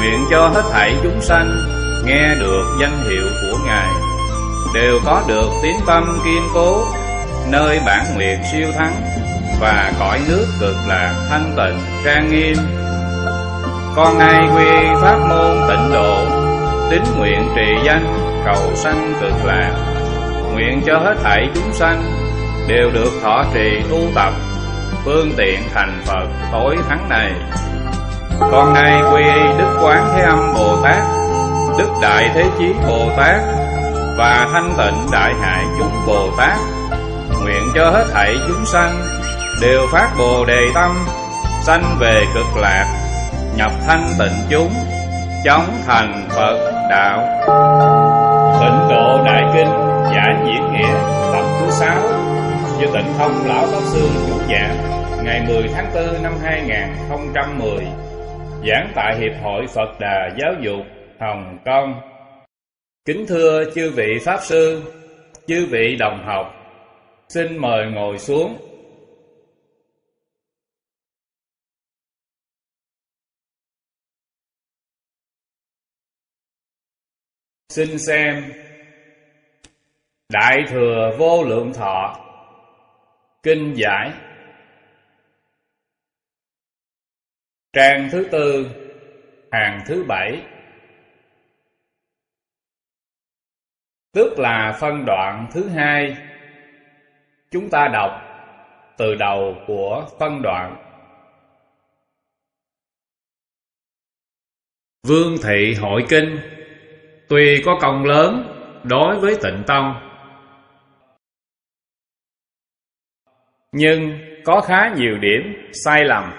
Nguyện cho hết thảy chúng sanh nghe được danh hiệu của Ngài, đều có được tín tâm kiên cố, nơi bản nguyện siêu thắng và cõi nước cực lạc thanh tịnh trang nghiêm. Con nay quy pháp môn tịnh độ, tín nguyện trì danh cầu sanh cực lạc. Nguyện cho hết thảy chúng sanh đều được thọ trì tu tập, phương tiện thành Phật tối thắng này. Con nay quy y Đức Quán Thế Âm Bồ Tát, Đức Đại Thế Chí Bồ Tát và Thanh Tịnh Đại Hải chúng Bồ Tát. Nguyện cho hết thảy chúng sanh đều phát Bồ Đề tâm, sanh về cực lạc, nhập thanh tịnh chúng, chóng thành Phật đạo. Tịnh Độ Đại Kinh Giải Diễn Nghĩa tập thứ 6 do Tịnh Thông Lão Pháp Sư chủ giảng ngày 10 tháng 4 năm 2010, giảng tại Hiệp hội Phật Đà Giáo dục Hồng Kông. Kính thưa chư vị Pháp Sư, chư vị đồng học, xin mời ngồi xuống. Xin xem Đại Thừa Vô Lượng Thọ Kinh Giải, trang thứ 4, hàng thứ 7, tức là phân đoạn thứ 2. Chúng ta đọc từ đầu của phân đoạn. Vương Thị Hội Kinh tuy có công lớn đối với Tịnh Tông, nhưng có khá nhiều điểm sai lầm.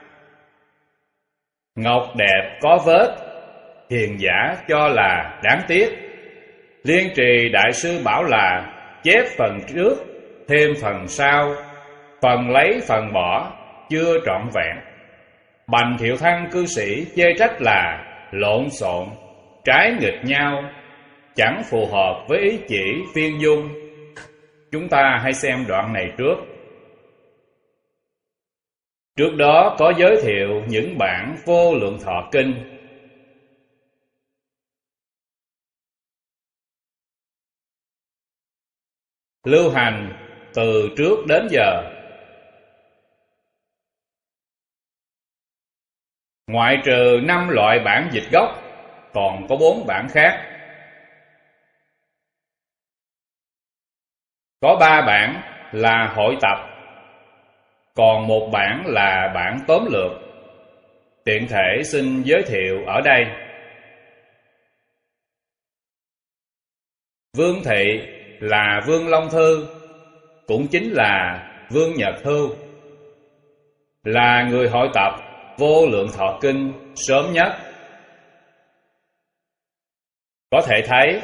Ngọc đẹp có vết, hiền giả cho là đáng tiếc. Liên Trì Đại Sư bảo là chép phần trước, thêm phần sau, phần lấy phần bỏ, chưa trọn vẹn. Bành Thiệu Thăng cư sĩ chê trách là lộn xộn, trái nghịch nhau, chẳng phù hợp với ý chỉ phiên dung. Chúng ta hãy xem đoạn này trước. Trước đó có giới thiệu những bản Vô Lượng Thọ Kinh. Lưu hành từ trước đến giờ. Ngoại trừ 5 loại bản dịch gốc, còn có 4 bản khác. Có 3 bản là hội tập, còn 1 bản là bản tóm lược. Tiện thể xin giới thiệu ở đây. Vương Thị là Vương Long Thư, cũng chính là Vương Nhật Thư, là người hội tập Vô Lượng Thọ Kinh sớm nhất. Có thể thấy,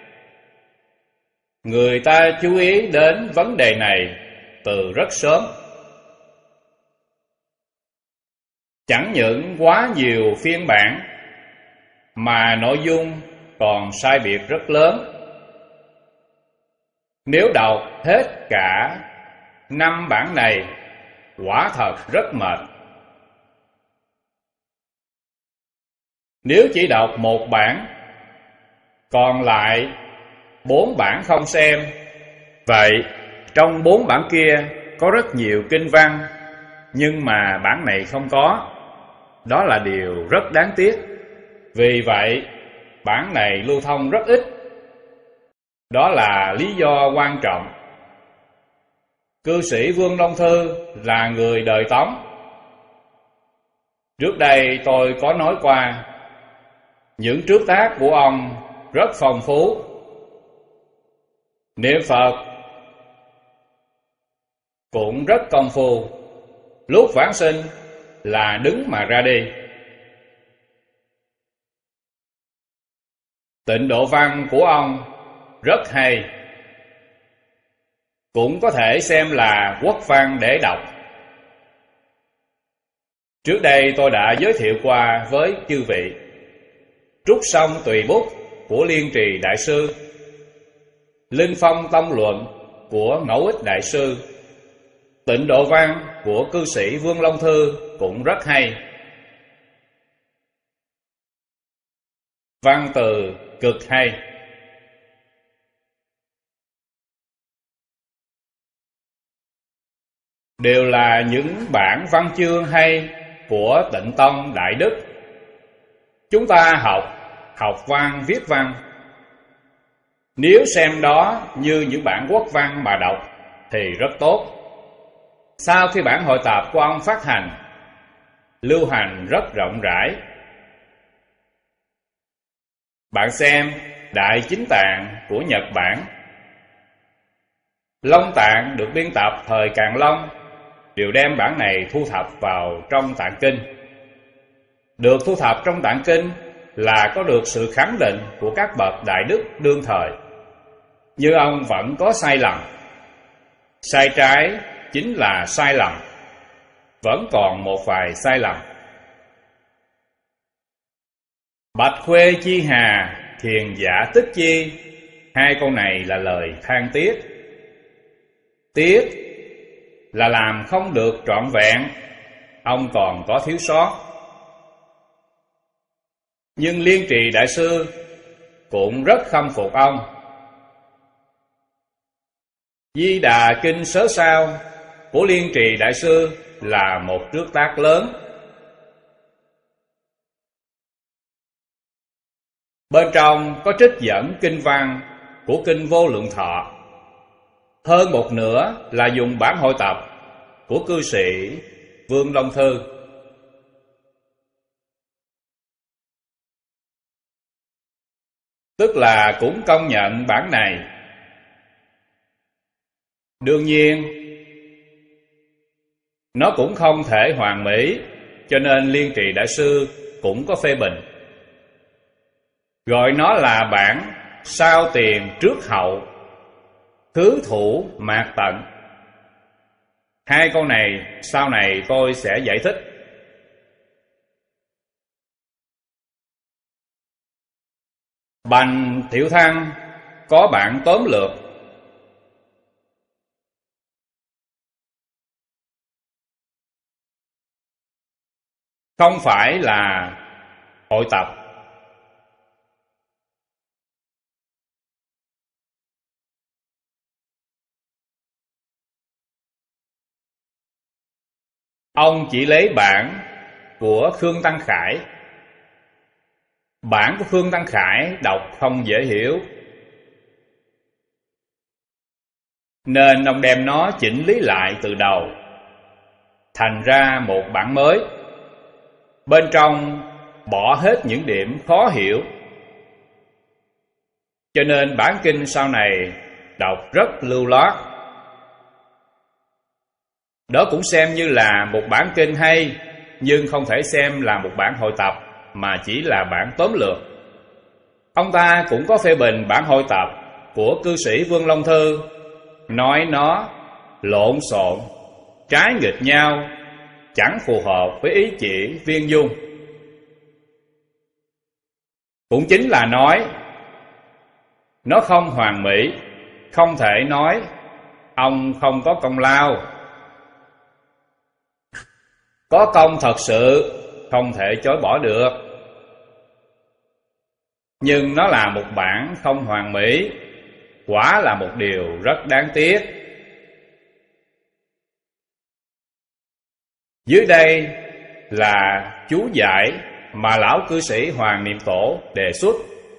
người ta chú ý đến vấn đề này từ rất sớm. Chẳng những quá nhiều phiên bản, mà nội dung còn sai biệt rất lớn. Nếu đọc hết cả 5 bản này, quả thật rất mệt. Nếu chỉ đọc 1 bản, còn lại 4 bản không xem, vậy trong 4 bản kia có rất nhiều kinh văn, nhưng mà bản này không có. Đó là điều rất đáng tiếc. Vì vậy, bản này lưu thông rất ít. Đó là lý do quan trọng. Cư sĩ Vương Long Thư là người đời Tống. Trước đây tôi có nói qua, những trước tác của ông rất phong phú. Niệm Phật cũng rất công phu. Lúc vãng sinh là đứng mà ra đi. Tịnh độ văn của ông rất hay, cũng có thể xem là quốc văn để đọc. Trước đây tôi đã giới thiệu qua với chư vị Trúc Sông Tùy Bút của Liên Trì Đại Sư, Linh Phong Tông Luận của Ngẫu Ích Đại Sư, Tịnh độ văn của cư sĩ Vương Long Thư cũng rất hay. Văn từ cực hay. Đều là những bản văn chương hay của Tịnh Tông Đại Đức. Chúng ta học văn viết văn. Nếu xem đó như những bản quốc văn mà đọc thì rất tốt. Sau khi bản hội tập của ông phát hành, lưu hành rất rộng rãi. Bạn xem Đại Chính Tạng của Nhật Bản, Long Tạng được biên tập thời Càn Long đều đem bản này thu thập vào trong Tạng Kinh. Được thu thập trong Tạng Kinh là có được sự khẳng định của các bậc đại đức đương thời. Như ông vẫn có sai lầm. Sai trái chính là sai lầm. Vẫn còn một vài sai lầm. Bạch khuê chi hà, thiền giả tức chi. Hai câu này là lời than tiếc. Tiếc là làm không được trọn vẹn, ông còn có thiếu sót. Nhưng Liên Trì Đại Sư cũng rất khâm phục ông. Di Đà Kinh Sớ Sao của Liên Trì Đại Sư là một trước tác lớn. Bên trong có trích dẫn kinh văn của Kinh Vô Lượng Thọ. Hơn một nửa là dùng bản hội tập của cư sĩ Vương Long Thư. Tức là cũng công nhận bản này. Đương nhiên, nó cũng không thể hoàn mỹ, cho nên Liên Trì Đại Sư cũng có phê bình. Gọi nó là bản sau tiền trước hậu, thứ thủ mạt tận. Hai câu này sau này tôi sẽ giải thích. Bành Tiểu Thăng có bản tóm lược. Không phải là hội tập. Ông chỉ lấy bản của Khương Tăng Khải. Bản của Khương Tăng Khải đọc không dễ hiểu, nên ông đem nó chỉnh lý lại từ đầu, thành ra một bản mới. Bên trong bỏ hết những điểm khó hiểu, cho nên bản kinh sau này đọc rất lưu loát. Đó cũng xem như là một bản kinh hay, nhưng không thể xem là một bản hội tập, mà chỉ là bản tóm lược. Ông ta cũng có phê bình bản hội tập của cư sĩ Vương Long Thư, nói nó lộn xộn, trái nghịch nhau, chẳng phù hợp với ý chỉ viên dung. Cũng chính là nói nó không hoàn mỹ, không thể nói ông không có công lao. Có công thật sự, không thể chối bỏ được. Nhưng nó là một bản không hoàn mỹ, quả là một điều rất đáng tiếc. Dưới đây là chú giải mà lão cư sĩ Hoàng Niệm Tổ đề xuất.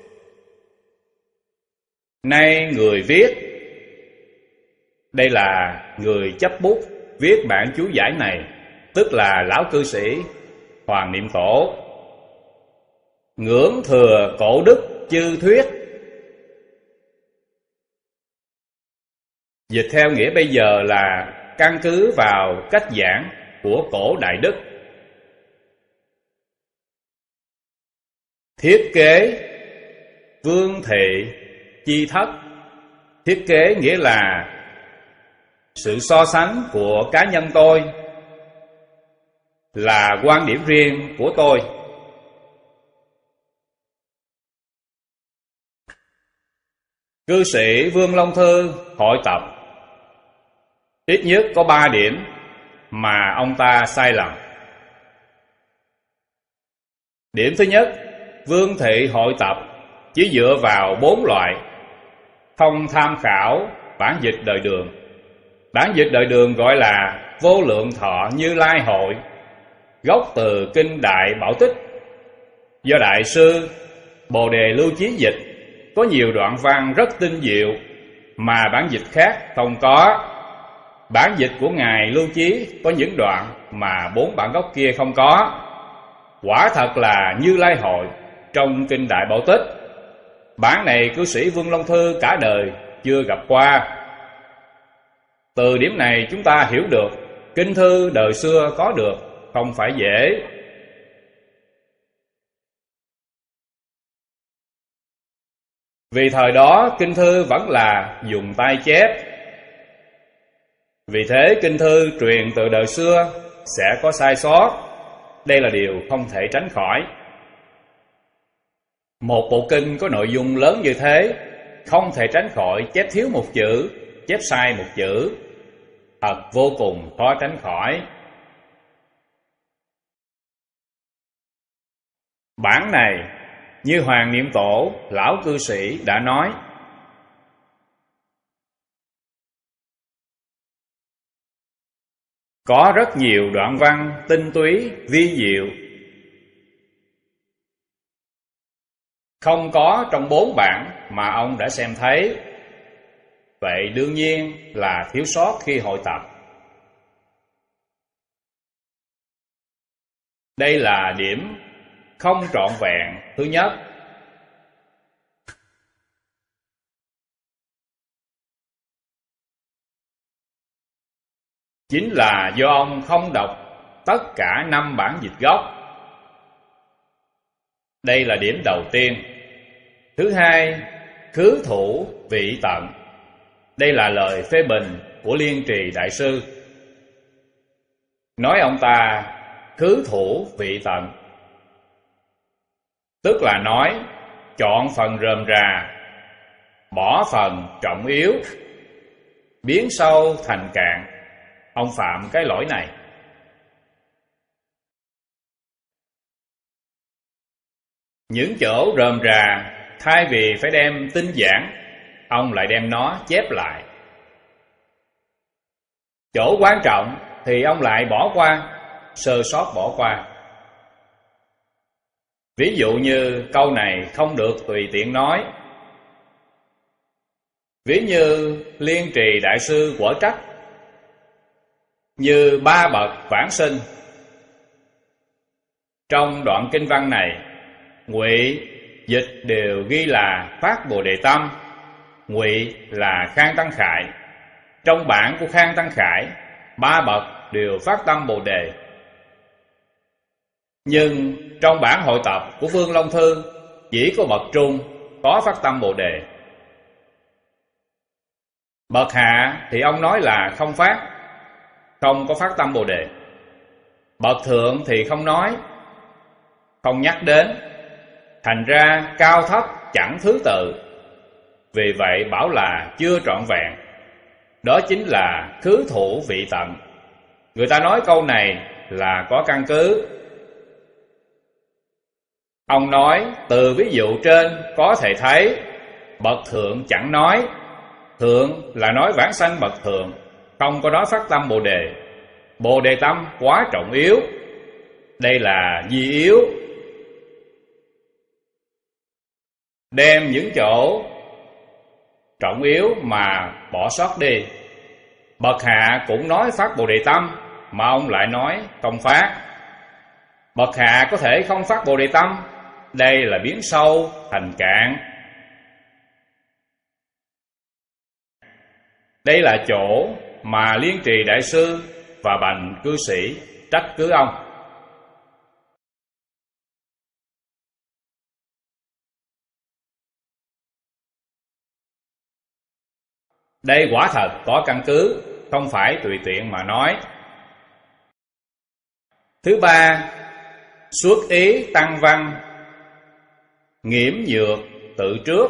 Nay người viết, đây là người chấp bút viết bản chú giải này, tức là lão cư sĩ Hoàng Niệm Tổ. Ngưỡng thừa cổ đức chư thuyết. Dịch theo nghĩa bây giờ là căn cứ vào cách giảng của cổ đại đức. Thiết kế vương thị chi thất. Thiết kế nghĩa là sự so sánh của cá nhân tôi, là quan điểm riêng của tôi. Cư sĩ Vương Long Thư hội tập ít nhất có 3 điểm mà ông ta sai lầm. Điểm thứ nhất Vương thị hội tập chỉ dựa vào 4 loại: không tham khảo bản dịch đời Đường. Bản dịch đời Đường gọi là Vô Lượng Thọ Như Lai Hội, gốc từ kinh Đại Bảo Tích, do Đại sư Bồ Đề Lưu Chí dịch, có nhiều đoạn văn rất tinh diệu mà bản dịch khác không có. Bản dịch của Ngài Lưu Chí có những đoạn mà 4 bản gốc kia không có. Quả thật là Như Lai Hội trong kinh Đại Bảo Tích. Bản này cư sĩ Vương Long Thư cả đời chưa gặp qua. Từ điểm này chúng ta hiểu được kinh thư đời xưa có được không phải dễ. Vì thời đó kinh thư vẫn là dùng tay chép. Vì thế kinh thư truyền từ đời xưa sẽ có sai sót. Đây là điều không thể tránh khỏi. Một bộ kinh có nội dung lớn như thế, không thể tránh khỏi chép thiếu một chữ, chép sai một chữ, thật vô cùng khó tránh khỏi. Bản này, như Hoàng Niệm Tổ, lão cư sĩ đã nói, có rất nhiều đoạn văn tinh túy, vi diệu, không có trong 4 bản mà ông đã xem thấy. Vậy đương nhiên là thiếu sót khi hội tập. Đây là điểm không trọn vẹn thứ nhất. Chính là do ông không đọc tất cả 5 bản dịch gốc. Đây là điểm đầu tiên. Thứ hai, khứ thủ vị tận. Đây là lời phê bình của Liên Trì Đại Sư. Nói ông ta khứ thủ vị tận, tức là nói chọn phần rườm rà, bỏ phần trọng yếu, biến sâu thành cạn. Ông phạm cái lỗi này. Những chỗ rườm rà, thay vì phải đem tinh giản, ông lại đem nó chép lại. Chỗ quan trọng thì ông lại bỏ qua, sơ sót bỏ qua. Ví dụ như câu này không được tùy tiện nói. Ví như Liên Trì Đại Sư quở trách, như 3 bậc vãng sinh. Trong đoạn kinh văn này, ngụy dịch đều ghi là phát Bồ Đề tâm, ngụy là Khang Tăng Khải. Trong bản của Khang Tăng Khải, 3 bậc đều phát tâm Bồ Đề. Nhưng trong bản hội tập của Vương Long Thư, chỉ có bậc trung có phát tâm Bồ Đề. Bậc hạ thì ông nói là không phát, không có phát tâm Bồ Đề. Bậc thượng thì không nói, không nhắc đến. Thành ra cao thấp chẳng thứ tự. Vì vậy bảo là chưa trọn vẹn. Đó chính là khứ thủ vị tận. Người ta nói câu này là có căn cứ. Ông nói từ ví dụ trên có thể thấy bậc thượng chẳng nói. Thượng là nói vãng sanh bậc thượng, không có nói phát tâm Bồ Đề. Bồ Đề tâm quá trọng yếu. Đây là di yếu. Đem những chỗ trọng yếu mà bỏ sót đi. Bậc hạ cũng nói phát Bồ Đề tâm, mà ông lại nói không phát. Bậc hạ có thể không phát Bồ Đề tâm. Đây là biến sâu thành cạn. Đây là chỗ mà Liên Trì Đại Sư và Bành cư sĩ trách cứ ông. Đây quả thật có căn cứ, không phải tùy tiện mà nói. Thứ ba, xuất ý tăng văn, nghiễm nhược tự trước.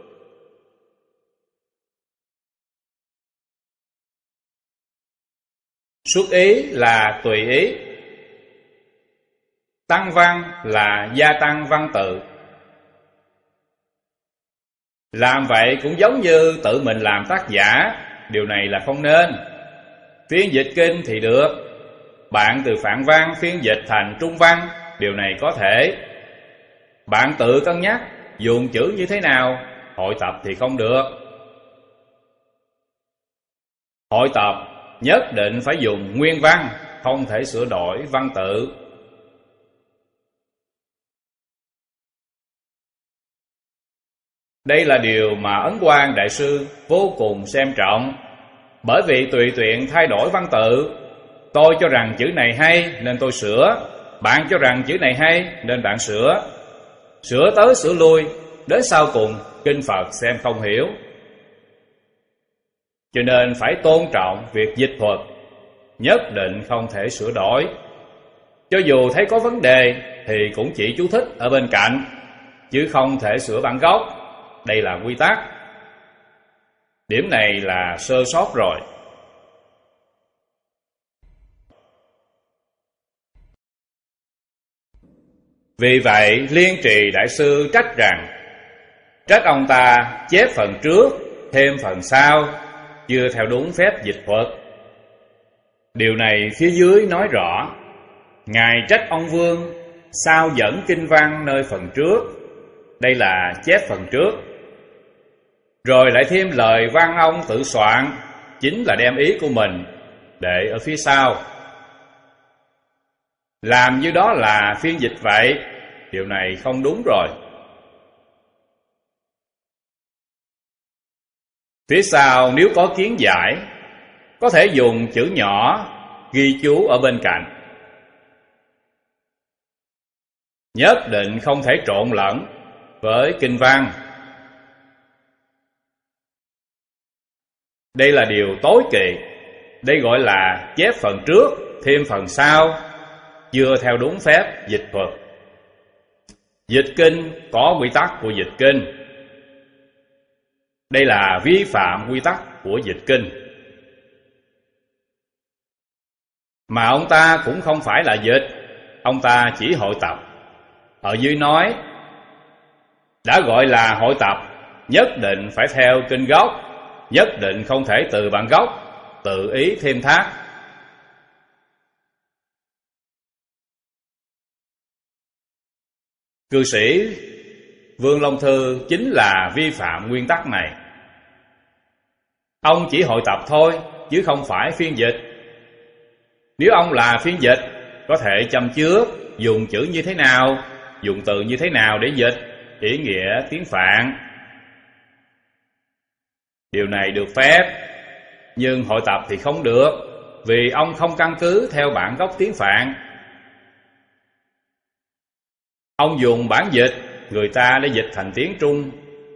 Xuất ý là tùy ý, tăng văn là gia tăng văn tự. Làm vậy cũng giống như tự mình làm tác giả, điều này là không nên. Phiên dịch kinh thì được, bạn từ Phạn văn phiên dịch thành Trung văn, điều này có thể. Bạn tự cân nhắc dùng chữ như thế nào, hội tập thì không được. Hội tập nhất định phải dùng nguyên văn, không thể sửa đổi văn tự. Đây là điều mà Ấn Quang Đại Sư vô cùng xem trọng. Bởi vì tùy tiện thay đổi văn tự, tôi cho rằng chữ này hay nên tôi sửa, bạn cho rằng chữ này hay nên bạn sửa. Sửa tới sửa lui, đến sau cùng kinh Phật xem không hiểu. Cho nên phải tôn trọng việc dịch thuật, nhất định không thể sửa đổi. Cho dù thấy có vấn đề thì cũng chỉ chú thích ở bên cạnh, chứ không thể sửa bản gốc. Đây là quy tắc. Điểm này là sơ sót rồi. Vì vậy Liên Trì Đại Sư trách rằng, trách ông ta chép phần trước, thêm phần sau, chưa theo đúng phép dịch thuật. Điều này phía dưới nói rõ, Ngài trách ông Vương sao dẫn kinh văn nơi phần trước. Đây là chép phần trước, rồi lại thêm lời văn ông tự soạn, chính là đem ý của mình để ở phía sau. Làm như đó là phiên dịch vậy, điều này không đúng rồi. Phía sau nếu có kiến giải, có thể dùng chữ nhỏ ghi chú ở bên cạnh. Nhất định không thể trộn lẫn với kinh văn. Đây là điều tối kỵ. Đây gọi là chép phần trước, thêm phần sau, chưa theo đúng phép dịch thuật. Dịch kinh có quy tắc của dịch kinh. Đây là vi phạm quy tắc của dịch kinh. Mà ông ta cũng không phải là dịch, ông ta chỉ hội tập. Ở dưới nói, đã gọi là hội tập, nhất định phải theo kinh gốc, nhất định không thể từ bản gốc tự ý thêm thắt. Cư sĩ Vương Long Thư chính là vi phạm nguyên tắc này. Ông chỉ hội tập thôi, chứ không phải phiên dịch. Nếu ông là phiên dịch, có thể châm chước, dùng chữ như thế nào, dùng từ như thế nào để dịch, ý nghĩa tiếng Phạn. Điều này được phép, nhưng hội tập thì không được, vì ông không căn cứ theo bản gốc tiếng Phạn. Ông dùng bản dịch, người ta đã dịch thành tiếng Trung.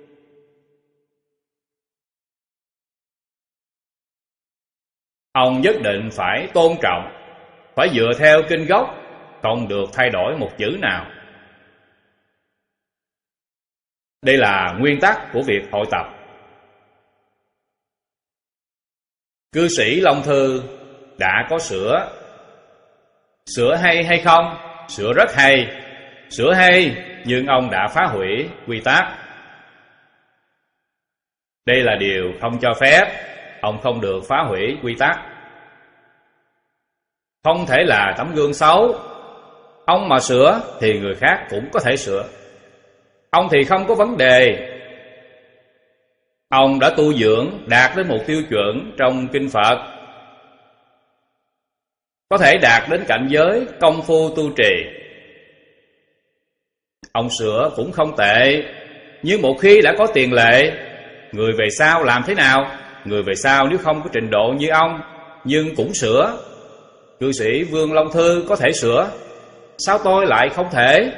Ông nhất định phải tôn trọng, phải dựa theo kinh gốc, không được thay đổi một chữ nào. Đây là nguyên tắc của việc hội tập. Cư sĩ Long Thư đã có sửa. Sửa hay không? Sửa rất hay. Sửa hay, nhưng ông đã phá hủy quy tắc. Đây là điều không cho phép. Ông không được phá hủy quy tắc. Không thể là tấm gương xấu. Ông mà sửa thì người khác cũng có thể sửa. Ông thì không có vấn đề. Ông đã tu dưỡng đạt đến một tiêu chuẩn trong kinh Phật, có thể đạt đến cảnh giới công phu tu trì. Ông sửa cũng không tệ, nhưng một khi đã có tiền lệ, người về sau làm thế nào? Người về sau nếu không có trình độ như ông, nhưng cũng sửa. Cư sĩ Vương Long Thư có thể sửa, sao tôi lại không thể?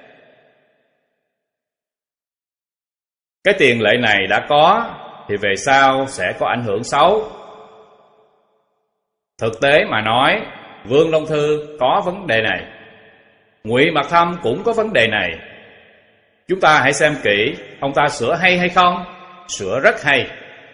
Cái tiền lệ này đã có, thì về sau sẽ có ảnh hưởng xấu. Thực tế mà nói, Vương Long Thư có vấn đề này, Ngụy Mạc Thâm cũng có vấn đề này. Chúng ta hãy xem kỹ, ông ta sửa hay không? Sửa rất hay.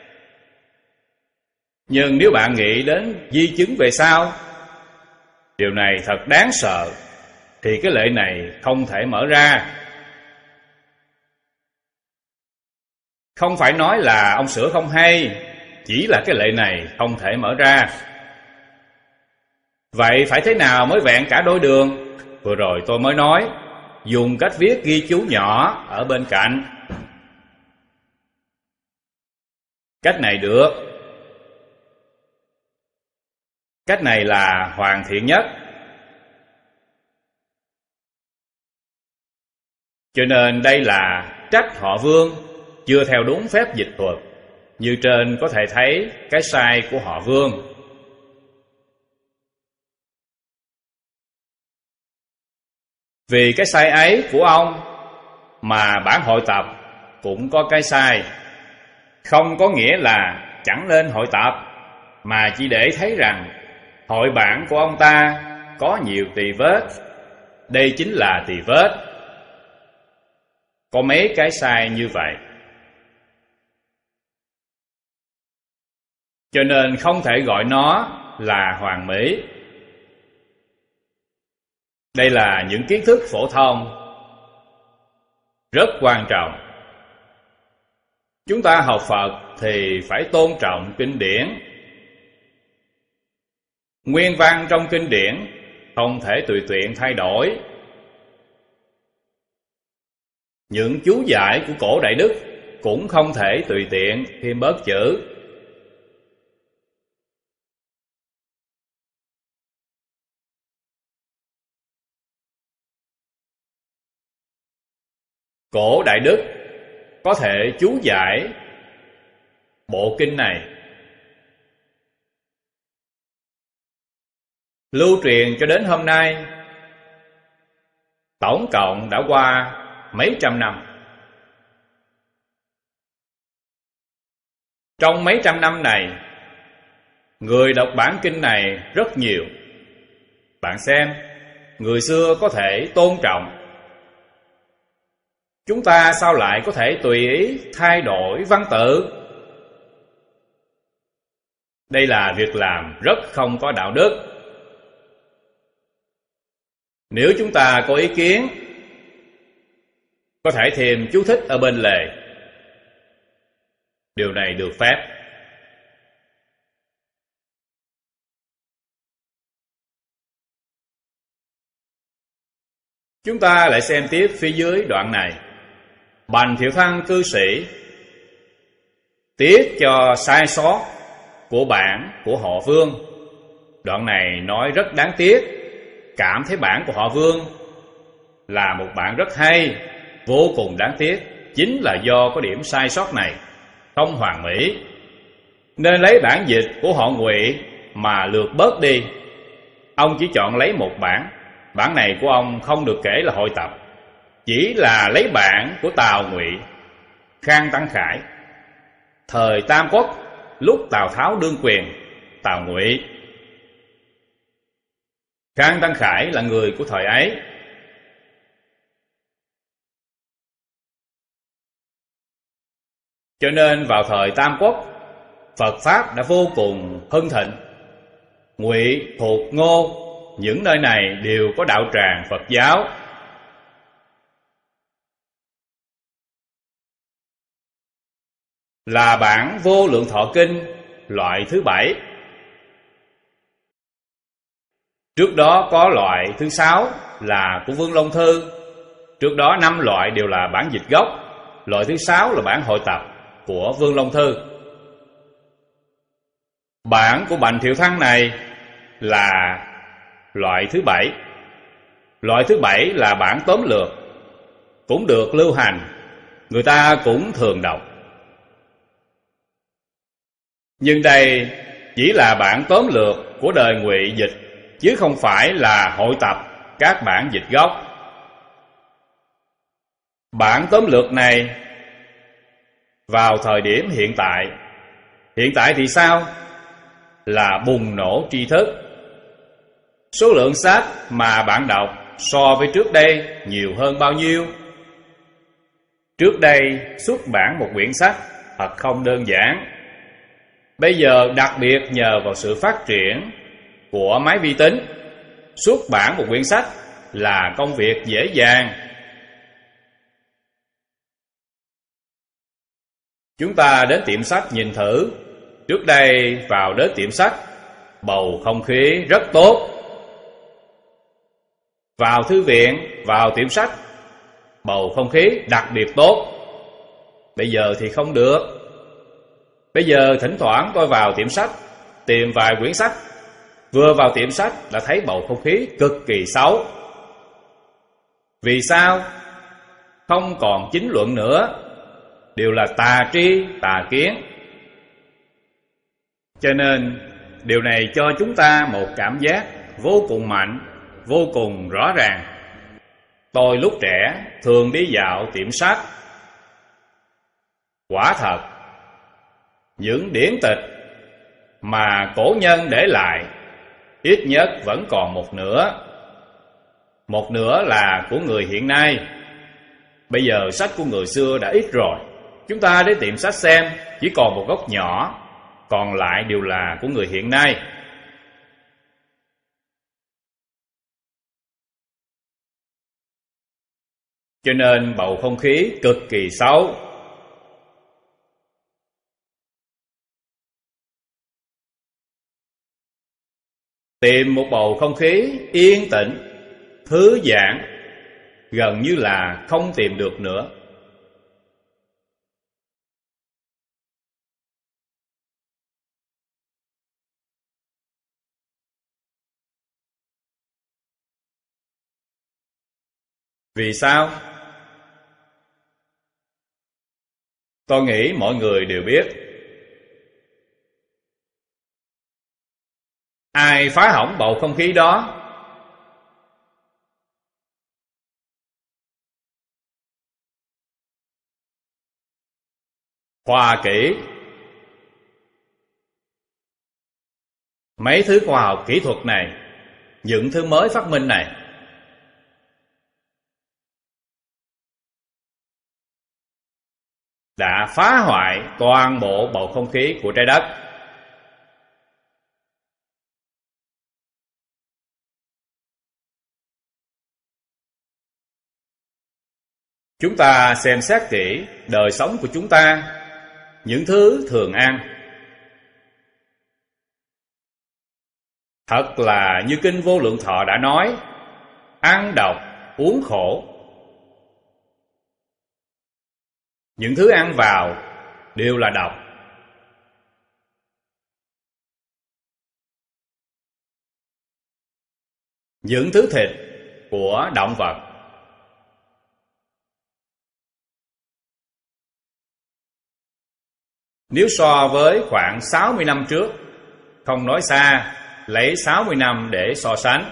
Nhưng nếu bạn nghĩ đến di chứng về sau, điều này thật đáng sợ, thì cái lệ này không thể mở ra. Không phải nói là ông sửa không hay, chỉ là cái lệ này không thể mở ra. Vậy phải thế nào mới vẹn cả đôi đường? Vừa rồi tôi mới nói, dùng cách viết ghi chú nhỏ ở bên cạnh. Cách này được. Cách này là hoàn thiện nhất. Cho nên đây là trách họ Vương chưa theo đúng phép dịch thuật. Như trên có thể thấy cái sai của họ Vương. Vì cái sai ấy của ông mà bản hội tập cũng có cái sai. Không có nghĩa là chẳng nên hội tập, mà chỉ để thấy rằng hội bản của ông ta có nhiều tì vết. Đây chính là tì vết. Có mấy cái sai như vậy. Cho nên không thể gọi nó là hoàn mỹ. Đây là những kiến thức phổ thông rất quan trọng. Chúng ta học Phật thì phải tôn trọng kinh điển. Nguyên văn trong kinh điển không thể tùy tiện thay đổi. Những chú giải của cổ Đại Đức cũng không thể tùy tiện thêm bớt chữ. Cổ Đại Đức có thể chú giải bộ kinh này, lưu truyền cho đến hôm nay, tổng cộng đã qua mấy trăm năm. Trong mấy trăm năm này, người đọc bản kinh này rất nhiều. Bạn xem, người xưa có thể tôn trọng, chúng ta sao lại có thể tùy ý thay đổi văn tự? Đây là việc làm rất không có đạo đức. Nếu chúng ta có ý kiến, có thể thêm chú thích ở bên lề. Điều này được phép. Chúng ta lại xem tiếp phía dưới đoạn này. Bành Thiệu Thăng cư sĩ tiếc cho sai sót của bản của họ Vương. Đoạn này nói rất đáng tiếc. Cảm thấy bản của họ Vương là một bản rất hay, vô cùng đáng tiếc. Chính là do có điểm sai sót này, không hoàn mỹ, nên lấy bản dịch của họ Ngụy mà lược bớt đi. Ông chỉ chọn lấy một bản. Bản này của ông không được kể là hội tập, chỉ là lấy bản của Tào Ngụy, Khang Tăng Khải, thời Tam Quốc, lúc Tào Tháo đương quyền. Tào Ngụy, Khang Tăng Khải là người của thời ấy. Cho nên vào thời Tam Quốc, Phật Pháp đã vô cùng hưng thịnh. Ngụy, Thục, Ngô, những nơi này đều có đạo tràng Phật giáo. Là bản Vô Lượng Thọ Kinh loại thứ 7. Trước đó có loại thứ 6 là của Vương Long Thư. Trước đó 5 loại đều là bản dịch gốc. Loại thứ 6 là bản hội tập của Vương Long Thư. Bản của Bành Thiệu Thăng này là loại thứ 7. Loại thứ 7 là bản tóm lược, cũng được lưu hành, người ta cũng thường đọc. Nhưng đây chỉ là bản tóm lược của đời Ngụy dịch, chứ không phải là hội tập các bản dịch gốc. Bản tóm lược này vào thời điểm hiện tại thì sao? Là bùng nổ tri thức. Số lượng sách mà bạn đọc so với trước đây nhiều hơn bao nhiêu? Trước đây xuất bản một quyển sách thật không đơn giản. Bây giờ đặc biệt nhờ vào sự phát triển của máy vi tính, xuất bản một quyển sách là công việc dễ dàng. Chúng ta đến tiệm sách nhìn thử. Trước đây vào đến tiệm sách, bầu không khí rất tốt. Vào thư viện, vào tiệm sách, bầu không khí đặc biệt tốt. Bây giờ thì không được. Bây giờ thỉnh thoảng tôi vào tiệm sách, tìm vài quyển sách. Vừa vào tiệm sách đã thấy bầu không khí cực kỳ xấu. Vì sao? Không còn chính luận nữa, đều là tà tri, tà kiến. Cho nên điều này cho chúng ta một cảm giác vô cùng mạnh, vô cùng rõ ràng. Tôi lúc trẻ thường đi dạo tiệm sách. Quả thật, những điển tịch mà cổ nhân để lại ít nhất vẫn còn một nửa. Một nửa là của người hiện nay. Bây giờ sách của người xưa đã ít rồi. Chúng ta đến tiệm sách xem, chỉ còn một góc nhỏ, còn lại đều là của người hiện nay. Cho nên bầu không khí cực kỳ xấu. Tìm một bầu không khí yên tĩnh, thư giãn, gần như là không tìm được nữa. Vì sao? Tôi nghĩ mọi người đều biết. Ai phá hỏng bầu không khí đó? Khoa kỹ. Mấy thứ khoa học kỹ thuật này, những thứ mới phát minh này, đã phá hoại toàn bộ bầu không khí của trái đất. Chúng ta xem xét kỹ đời sống của chúng ta, những thứ thường ăn. Thật là như Kinh Vô Lượng Thọ đã nói, ăn độc, uống khổ. Những thứ ăn vào đều là độc. Những thứ thịt của động vật, nếu so với khoảng 60 năm trước, không nói xa, lấy 60 năm để so sánh,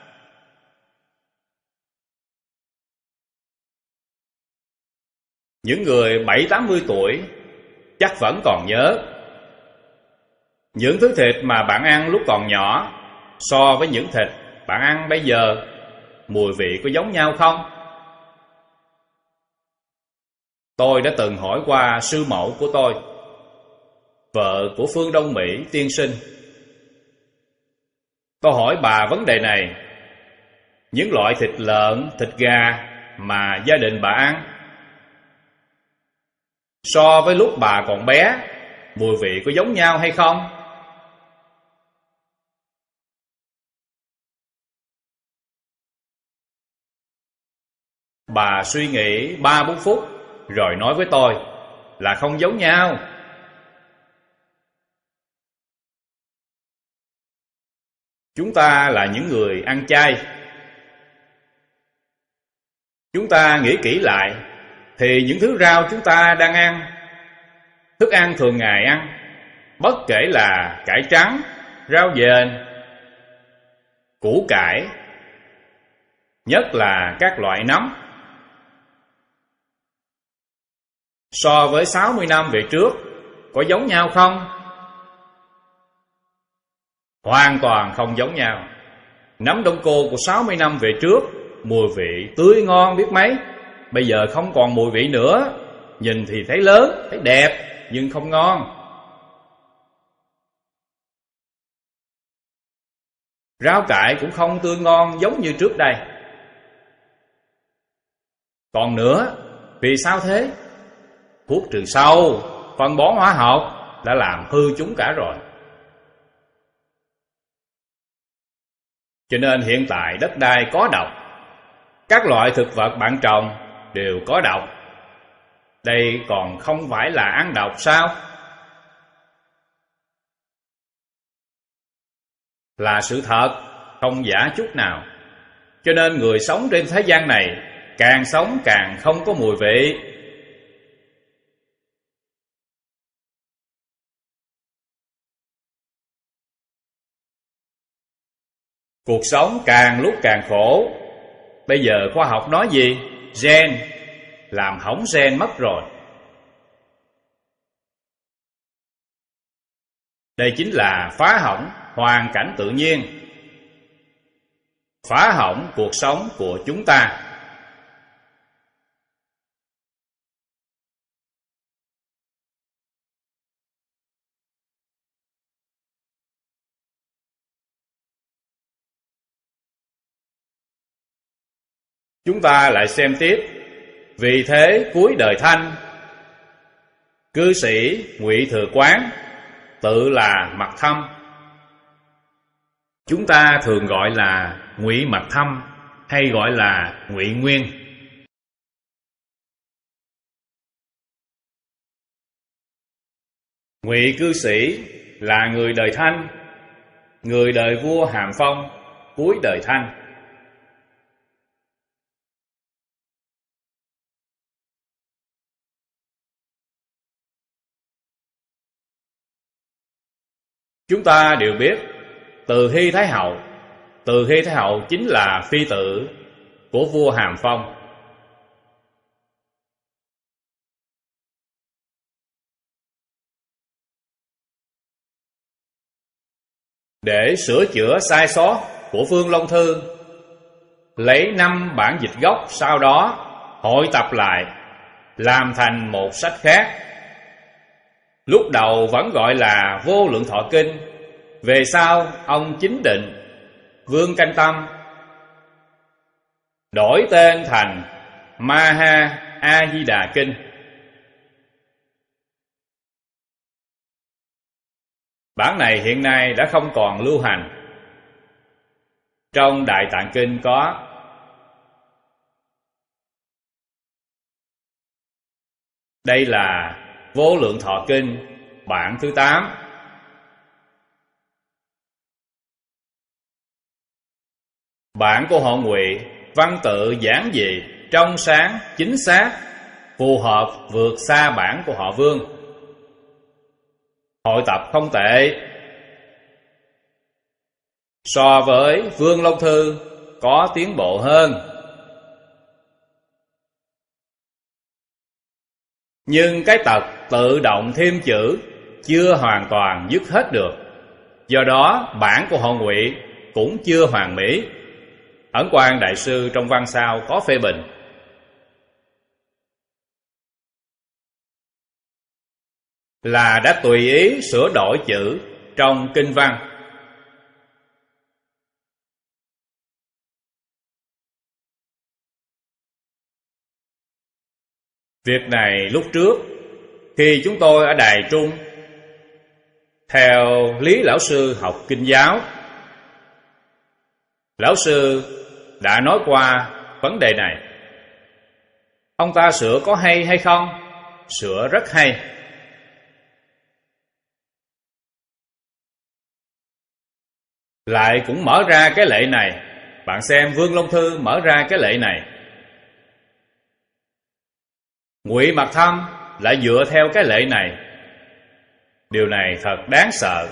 những người 70-80 tuổi chắc vẫn còn nhớ. Những thứ thịt mà bạn ăn lúc còn nhỏ so với những thịt bạn ăn bây giờ, mùi vị có giống nhau không? Tôi đã từng hỏi qua sư mẫu của tôi, vợ của Phương Đông Mỹ tiên sinh. Tôi hỏi bà vấn đề này. Những loại thịt lợn, thịt gà mà gia đình bà ăn, so với lúc bà còn bé, mùi vị có giống nhau hay không? Bà suy nghĩ 3-4 phút rồi nói với tôi là không giống nhau. Chúng ta là những người ăn chay. Chúng ta nghĩ kỹ lại, thì những thứ rau chúng ta đang ăn, thức ăn thường ngày ăn, bất kể là cải trắng, rau dền, củ cải, nhất là các loại nấm, so với 60 năm về trước, có giống nhau không? Hoàn toàn không giống nhau. Nấm đông cô của 60 năm về trước, mùi vị tươi ngon biết mấy, bây giờ không còn mùi vị nữa. Nhìn thì thấy lớn, thấy đẹp, nhưng không ngon. Rau cải cũng không tươi ngon giống như trước đây. Còn nữa, vì sao thế? Thuốc trừ sâu, phân bón hóa học đã làm hư chúng cả rồi. Cho nên hiện tại đất đai có độc, các loại thực vật bạn trồng đều có độc. Đây còn không phải là ăn độc sao? Là sự thật, không giả chút nào. Cho nên người sống trên thế gian này càng sống càng không có mùi vị. Cuộc sống càng lúc càng khổ. Bây giờ khoa học nói gì? Gen, làm hỏng gen mất rồi. Đây chính là phá hỏng hoàn cảnh tự nhiên, phá hỏng cuộc sống của chúng ta. Chúng ta lại xem tiếp. Vì thế cuối đời Thanh, cư sĩ Ngụy Thừa Quán tự là Mật Thâm. Chúng ta thường gọi là Ngụy Mật Thâm hay gọi là Ngụy Nguyên. Ngụy cư sĩ là người đời Thanh, người đời vua Hàm Phong cuối đời Thanh. Chúng ta đều biết Từ Hy Thái Hậu. Từ Hy Thái Hậu chính là phi tử của vua Hàm Phong. Để sửa chữa sai sót của Vương Long Thư, lấy 5 bản dịch gốc, sau đó hội tập lại làm thành một sách khác. Lúc đầu vẫn gọi là Vô Lượng Thọ Kinh. Về sau ông Chính Định, Vương Canh Tâm đổi tên thành Maha A Di Đà Kinh. Bản này hiện nay đã không còn lưu hành. Trong Đại Tạng Kinh có: đây là Vô Lượng Thọ Kinh bản thứ 8. Bản của họ Ngụy văn tự giản dị, trong sáng, chính xác, phù hợp vượt xa bản của họ Vương. Hội tập không tệ. So với Vương Long Thư có tiến bộ hơn. Nhưng cái tật tự động thêm chữ chưa hoàn toàn dứt hết được. Do đó bản của họ Ngụy cũng chưa hoàn mỹ. Ẩn Quang Đại Sư trong văn sau có phê bình: là đã tùy ý sửa đổi chữ trong kinh văn. Việc này lúc trước khi chúng tôi ở Đài Trung theo Lý Lão Sư học kinh giáo, Lão Sư đã nói qua vấn đề này. Ông ta sửa có hay hay không? Sửa rất hay. Lại cũng mở ra cái lệ này. Bạn xem Vương Long Thư mở ra cái lệ này. Ngụy Mật Thâm lại dựa theo cái lệ này. Điều này thật đáng sợ.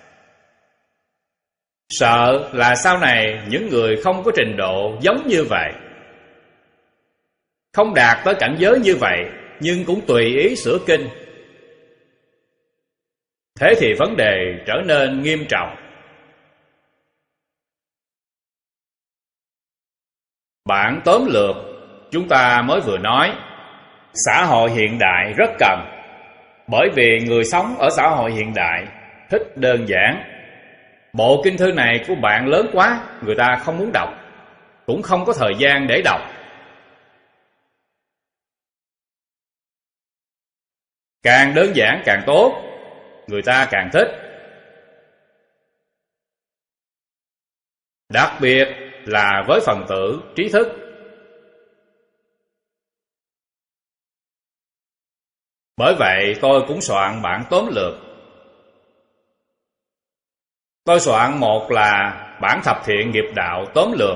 Sợ là sau này những người không có trình độ giống như vậy, không đạt tới cảnh giới như vậy, nhưng cũng tùy ý sửa kinh. Thế thì vấn đề trở nên nghiêm trọng. Bản tóm lược chúng ta mới vừa nói, xã hội hiện đại rất cần. Bởi vì người sống ở xã hội hiện đại thích đơn giản. Bộ kinh thư này của bạn lớn quá, người ta không muốn đọc, cũng không có thời gian để đọc. Càng đơn giản càng tốt, người ta càng thích. Đặc biệt là với phần tử trí thức. Bởi vậy tôi cũng soạn bản tóm lược. Tôi soạn một là bản thập thiện nghiệp đạo tóm lược.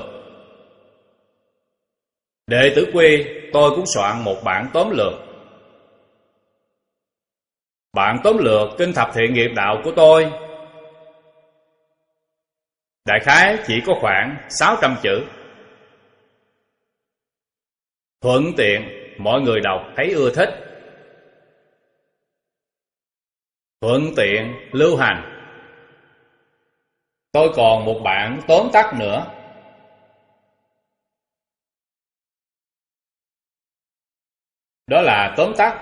Đệ tử Quy tôi cũng soạn một bản tóm lược. Bản tóm lược kinh thập thiện nghiệp đạo của tôi đại khái chỉ có khoảng 600 chữ. Thuận tiện mọi người đọc thấy ưa thích. Thuận tiện lưu hành. Tôi còn một bản tóm tắt nữa. Đó là tóm tắt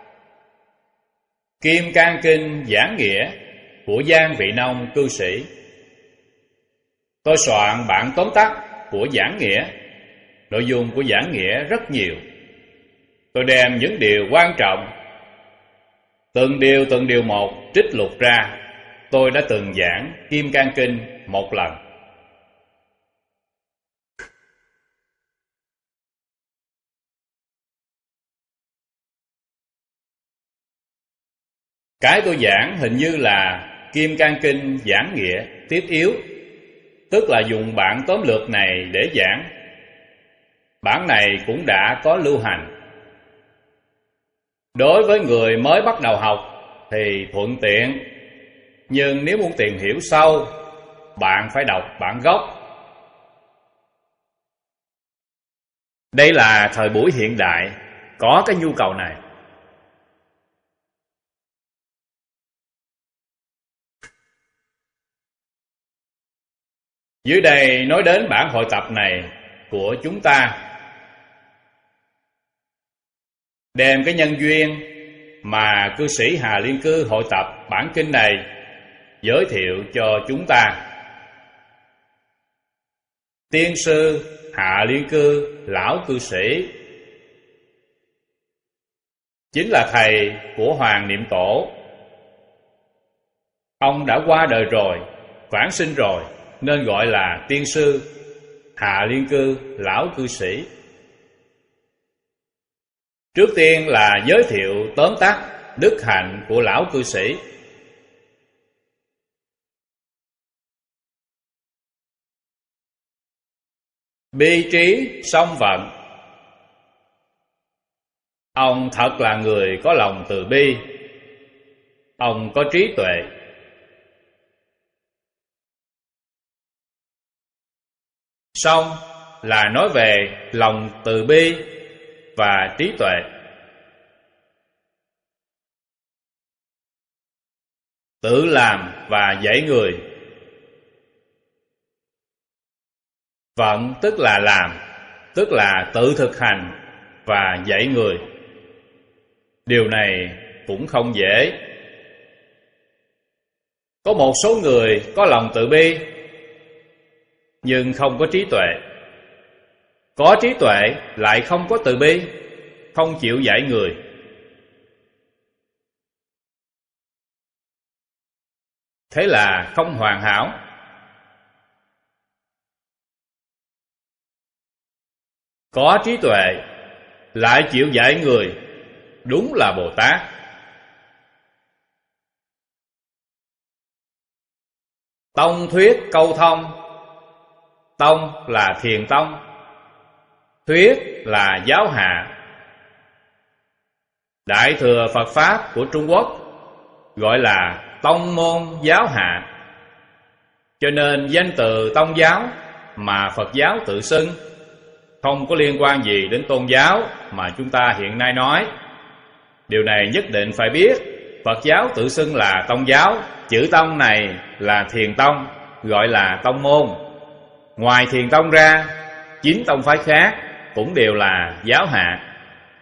Kim Cang Kinh Giảng Nghĩa của Giang Vị Nông cư sĩ. Tôi soạn bản tóm tắt của Giảng Nghĩa. Nội dung của Giảng Nghĩa rất nhiều. Tôi đem những điều quan trọng, từng điều một trích lục ra. Tôi đã từng giảng Kim Cang Kinh một lần. Cái tôi giảng hình như là Kim Cang Kinh Giảng Nghĩa tiết yếu, tức là dùng bản tóm lược này để giảng. Bản này cũng đã có lưu hành. Đối với người mới bắt đầu học thì thuận tiện, nhưng nếu muốn tìm hiểu sâu, bạn phải đọc bản gốc. Đây là thời buổi hiện đại, có cái nhu cầu này. Dưới đây nói đến bản hội tập này của chúng ta, đem cái nhân duyên mà cư sĩ Hà Liên Cư hội tập bản kinh này giới thiệu cho chúng ta. Tiên sư Hà Liên Cư lão cư sĩ chính là thầy của Hoàng Niệm Tổ. Ông đã qua đời rồi, vãng sinh rồi, nên gọi là tiên sư Hà Liên Cư lão cư sĩ. Trước tiên là giới thiệu tóm tắt đức hạnh của lão cư sĩ. Bi trí song vận. Ông thật là người có lòng từ bi. Ông có trí tuệ. Song là nói về lòng từ bi và trí tuệ. Tự làm và dạy người. Vận tức là làm, tức là tự thực hành và dạy người. Điều này cũng không dễ. Có một số người có lòng từ bi nhưng không có trí tuệ. Có trí tuệ lại không có từ bi, không chịu dạy người. Thế là không hoàn hảo. Có trí tuệ lại chịu dạy người, đúng là Bồ Tát. Tông thuyết câu thông. Tông là thiền tông, thuyết là giáo hạ. Đại thừa Phật Pháp của Trung Quốc gọi là tông môn giáo hạ. Cho nên danh từ tông giáo mà Phật giáo tự xưng không có liên quan gì đến tôn giáo mà chúng ta hiện nay nói. Điều này nhất định phải biết. Phật giáo tự xưng là tông giáo, chữ tông này là thiền tông, gọi là tông môn. Ngoài thiền tông ra, 9 tông phái khác cũng đều là giáo hạ.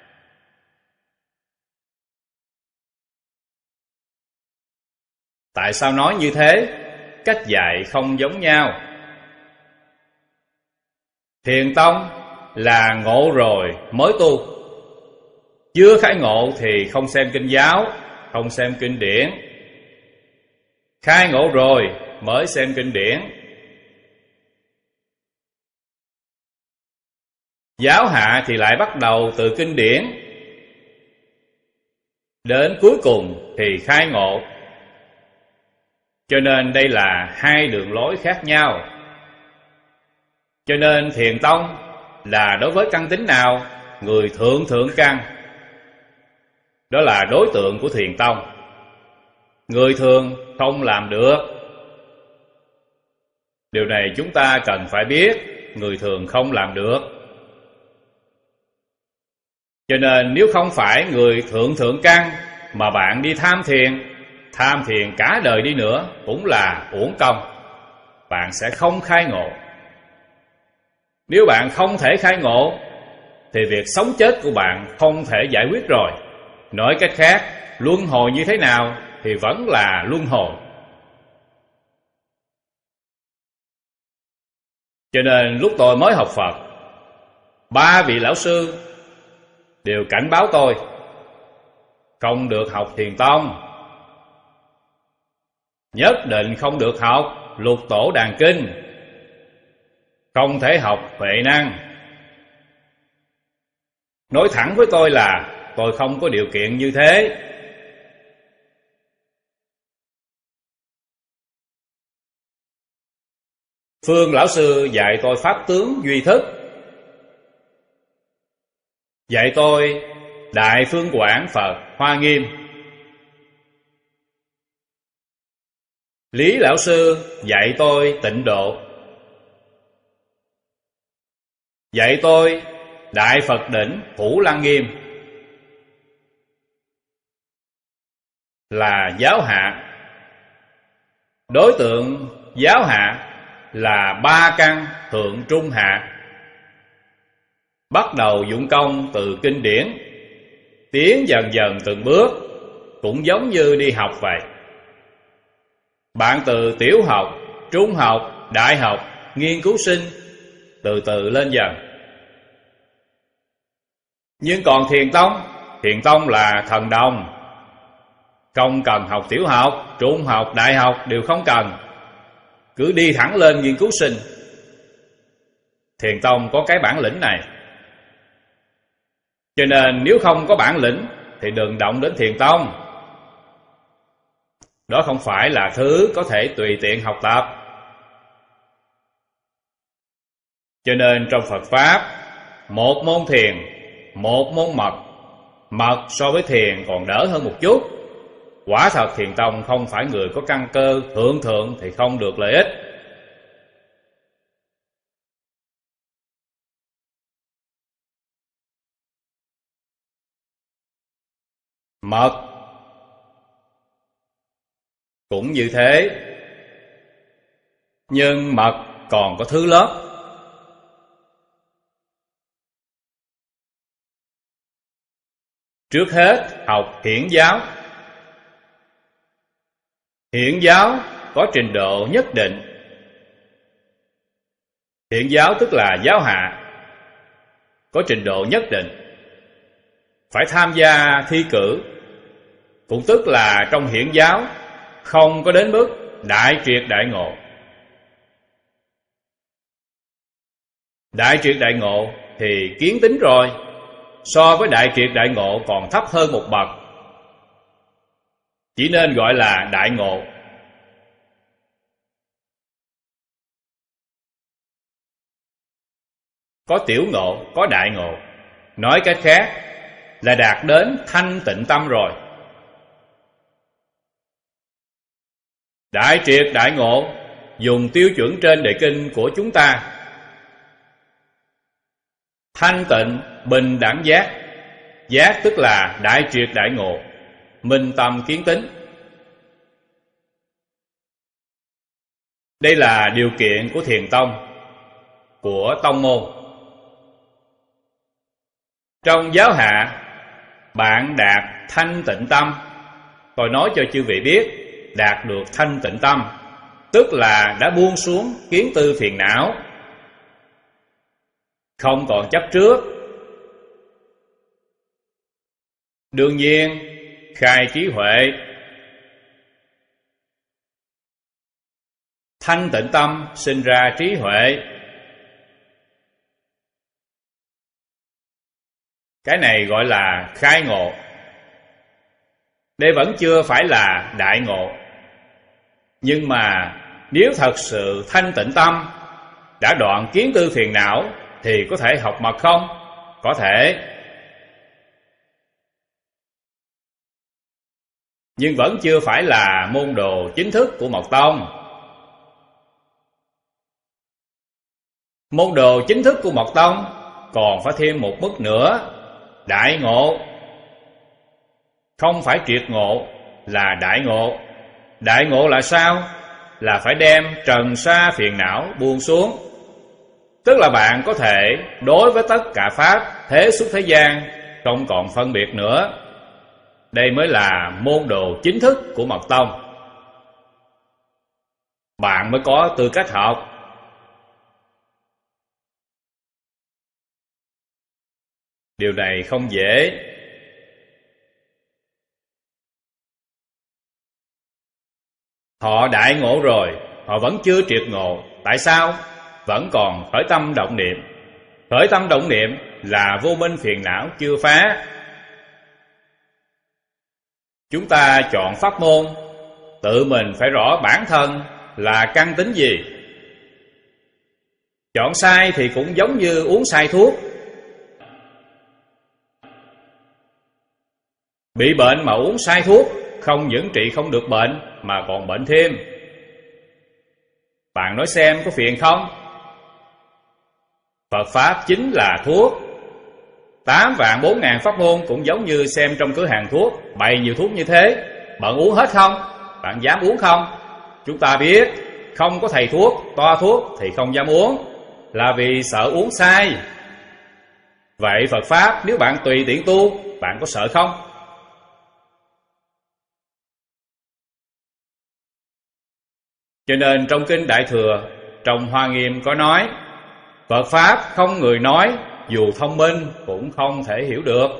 Tại sao nói như thế? Cách dạy không giống nhau. Thiền tông là ngộ rồi mới tu. Chưa khai ngộ thì không xem kinh giáo, không xem kinh điển. Khai ngộ rồi mới xem kinh điển. Giáo hạ thì lại bắt đầu từ kinh điển, đến cuối cùng thì khai ngộ. Cho nên đây là hai đường lối khác nhau. Cho nên Thiền tông là đối với căn tính nào? Người thượng căn, đó là đối tượng của Thiền tông. Người thường không làm được. Điều này chúng ta cần phải biết, người thường không làm được. Cho nên nếu không phải người thượng căn mà bạn đi tham thiền cả đời đi nữa cũng là uổng công. Bạn sẽ không khai ngộ. Nếu bạn không thể khai ngộ thì việc sống chết của bạn không thể giải quyết rồi. Nói cách khác, luân hồi như thế nào thì vẫn là luân hồi. Cho nên lúc tôi mới học Phật, 3 vị lão sư đều cảnh báo tôi không được học Thiền tông, nhất định không được học Lục Tổ Đàn Kinh, không thể học Huệ Năng. Nói thẳng với tôi là tôi không có điều kiện như thế. Phương lão sư dạy tôi pháp tướng duy thức, dạy tôi Đại Phương Quảng Phật Hoa Nghiêm. Lý lão sư dạy tôi Tịnh Độ, dạy tôi Đại Phật Đỉnh Phủ Lăng Nghiêm, là giáo hạ. Đối tượng giáo hạ là 3 căn thượng trung hạ. Bắt đầu dụng công từ kinh điển, tiến dần dần từng bước, cũng giống như đi học vậy. Bạn từ tiểu học, trung học, đại học, nghiên cứu sinh, từ từ lên dần. Nhưng còn Thiền tông là thần đồng, không cần học tiểu học, trung học, đại học đều không cần, cứ đi thẳng lên nghiên cứu sinh. Thiền tông có cái bản lĩnh này. Cho nên nếu không có bản lĩnh thì đừng động đến Thiền tông. Đó không phải là thứ có thể tùy tiện học tập. Cho nên trong Phật Pháp, một môn thiền, một môn mật. Mật so với thiền còn đỡ hơn một chút. Quả thật Thiền tông không phải người có căn cơ thượng thì không được lợi ích. Mật cũng như thế. Nhưng mật còn có thứ lớp. Trước hết học hiển giáo. Hiển giáo có trình độ nhất định. Hiển giáo tức là giáo hạ, có trình độ nhất định, phải tham gia thi cử. Cũng tức là trong hiển giáo không có đến mức đại triệt đại ngộ. Đại triệt đại ngộ thì kiến tính rồi, so với đại triệt đại ngộ còn thấp hơn một bậc, chỉ nên gọi là đại ngộ. Có tiểu ngộ, có đại ngộ. Nói cách khác là đạt đến thanh tịnh tâm rồi. Đại triệt đại ngộ dùng tiêu chuẩn trên đề kinh của chúng ta: thanh tịnh bình đẳng giác. Giác tức là đại triệt đại ngộ, minh tâm kiến tính. Đây là điều kiện của Thiền tông, của tông môn. Trong giáo hạ, bạn đạt thanh tịnh tâm. Tôi nói cho chư vị biết, đạt được thanh tịnh tâm tức là đã buông xuống kiến tư phiền não, không còn chấp trước. Đương nhiên, khai trí huệ. Thanh tịnh tâm sinh ra trí huệ. Cái này gọi là khai ngộ. Đây vẫn chưa phải là đại ngộ. Nhưng mà nếu thật sự thanh tịnh tâm, đã đoạn kiến tư phiền não, thì có thể học mật không? Có thể. Nhưng vẫn chưa phải là môn đồ chính thức của Mật Tông. Môn đồ chính thức của Mật Tông còn phải thêm một mức nữa, đại ngộ. Không phải triệt ngộ, là đại ngộ. Đại ngộ là sao? Là phải đem trần sa phiền não buông xuống. Tức là bạn có thể đối với tất cả pháp thế xuất thế gian không còn phân biệt nữa. Đây mới là môn đồ chính thức của Mật Tông. Bạn mới có tư cách học. Điều này không dễ. Họ đại ngộ rồi, họ vẫn chưa triệt ngộ. Tại sao? Vẫn còn khởi tâm động niệm. Khởi tâm động niệm là vô minh phiền não chưa phá. Chúng ta chọn pháp môn, tự mình phải rõ bản thân là căn tính gì. Chọn sai thì cũng giống như uống sai thuốc. Bị bệnh mà uống sai thuốc, không những trị không được bệnh mà còn bệnh thêm. Bạn nói xem có phiền không? Phật Pháp chính là thuốc. 8.400.000 pháp môn cũng giống như xem trong cửa hàng thuốc, bày nhiều thuốc như thế. Bạn uống hết không? Bạn dám uống không? Chúng ta biết, không có thầy thuốc, toa thuốc thì không dám uống, là vì sợ uống sai. Vậy Phật Pháp nếu bạn tùy tiện tu, bạn có sợ không? Cho nên trong Kinh Đại Thừa, trong Hoa Nghiêm có nói, Phật Pháp không người nói, dù thông minh cũng không thể hiểu được.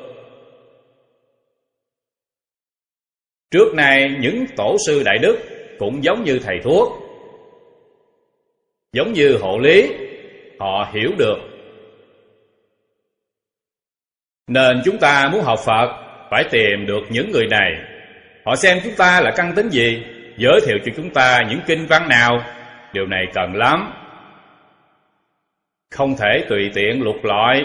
Trước này những tổ sư đại đức cũng giống như thầy thuốc, giống như hộ lý, họ hiểu được. Nên chúng ta muốn học Phật phải tìm được những người này. Họ xem chúng ta là căn tính gì, giới thiệu cho chúng ta những kinh văn nào. Điều này cần lắm, không thể tùy tiện lục lọi.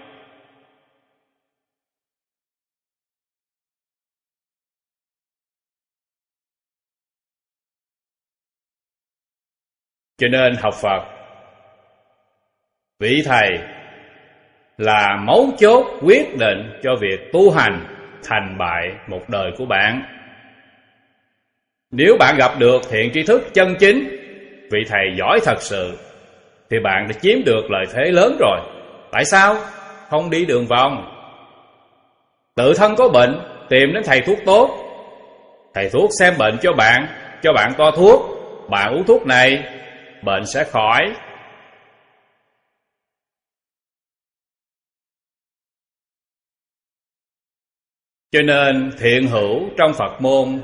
Cho nên học Phật, vị thầy là mấu chốt quyết định cho việc tu hành thành bại một đời của bạn. Nếu bạn gặp được thiện tri thức chân chính, vị thầy giỏi thật sự, thì bạn đã chiếm được lợi thế lớn rồi. Tại sao? Không đi đường vòng. Tự thân có bệnh, tìm đến thầy thuốc tốt. Thầy thuốc xem bệnh cho bạn toa thuốc. Bạn uống thuốc này, bệnh sẽ khỏi. Cho nên thiện hữu trong Phật môn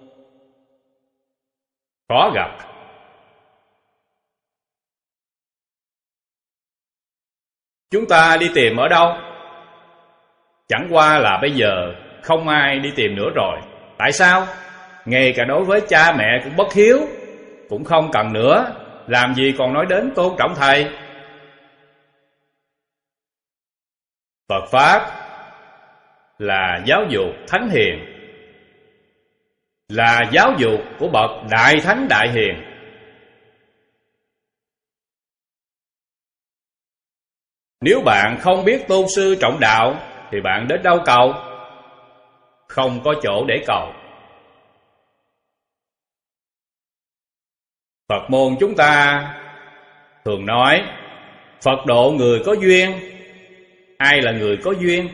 khó gặp. Chúng ta đi tìm ở đâu? Chẳng qua là bây giờ không ai đi tìm nữa rồi. Tại sao? Ngay cả đối với cha mẹ cũng bất hiếu, cũng không cần nữa, làm gì còn nói đến tôn trọng thầy. Phật Pháp là giáo dục thánh hiền, là giáo dục của bậc đại thánh đại hiền. Nếu bạn không biết tôn sư trọng đạo thì bạn đến đâu cầu? Không có chỗ để cầu. Phật môn chúng ta thường nói Phật độ người có duyên. Ai là người có duyên?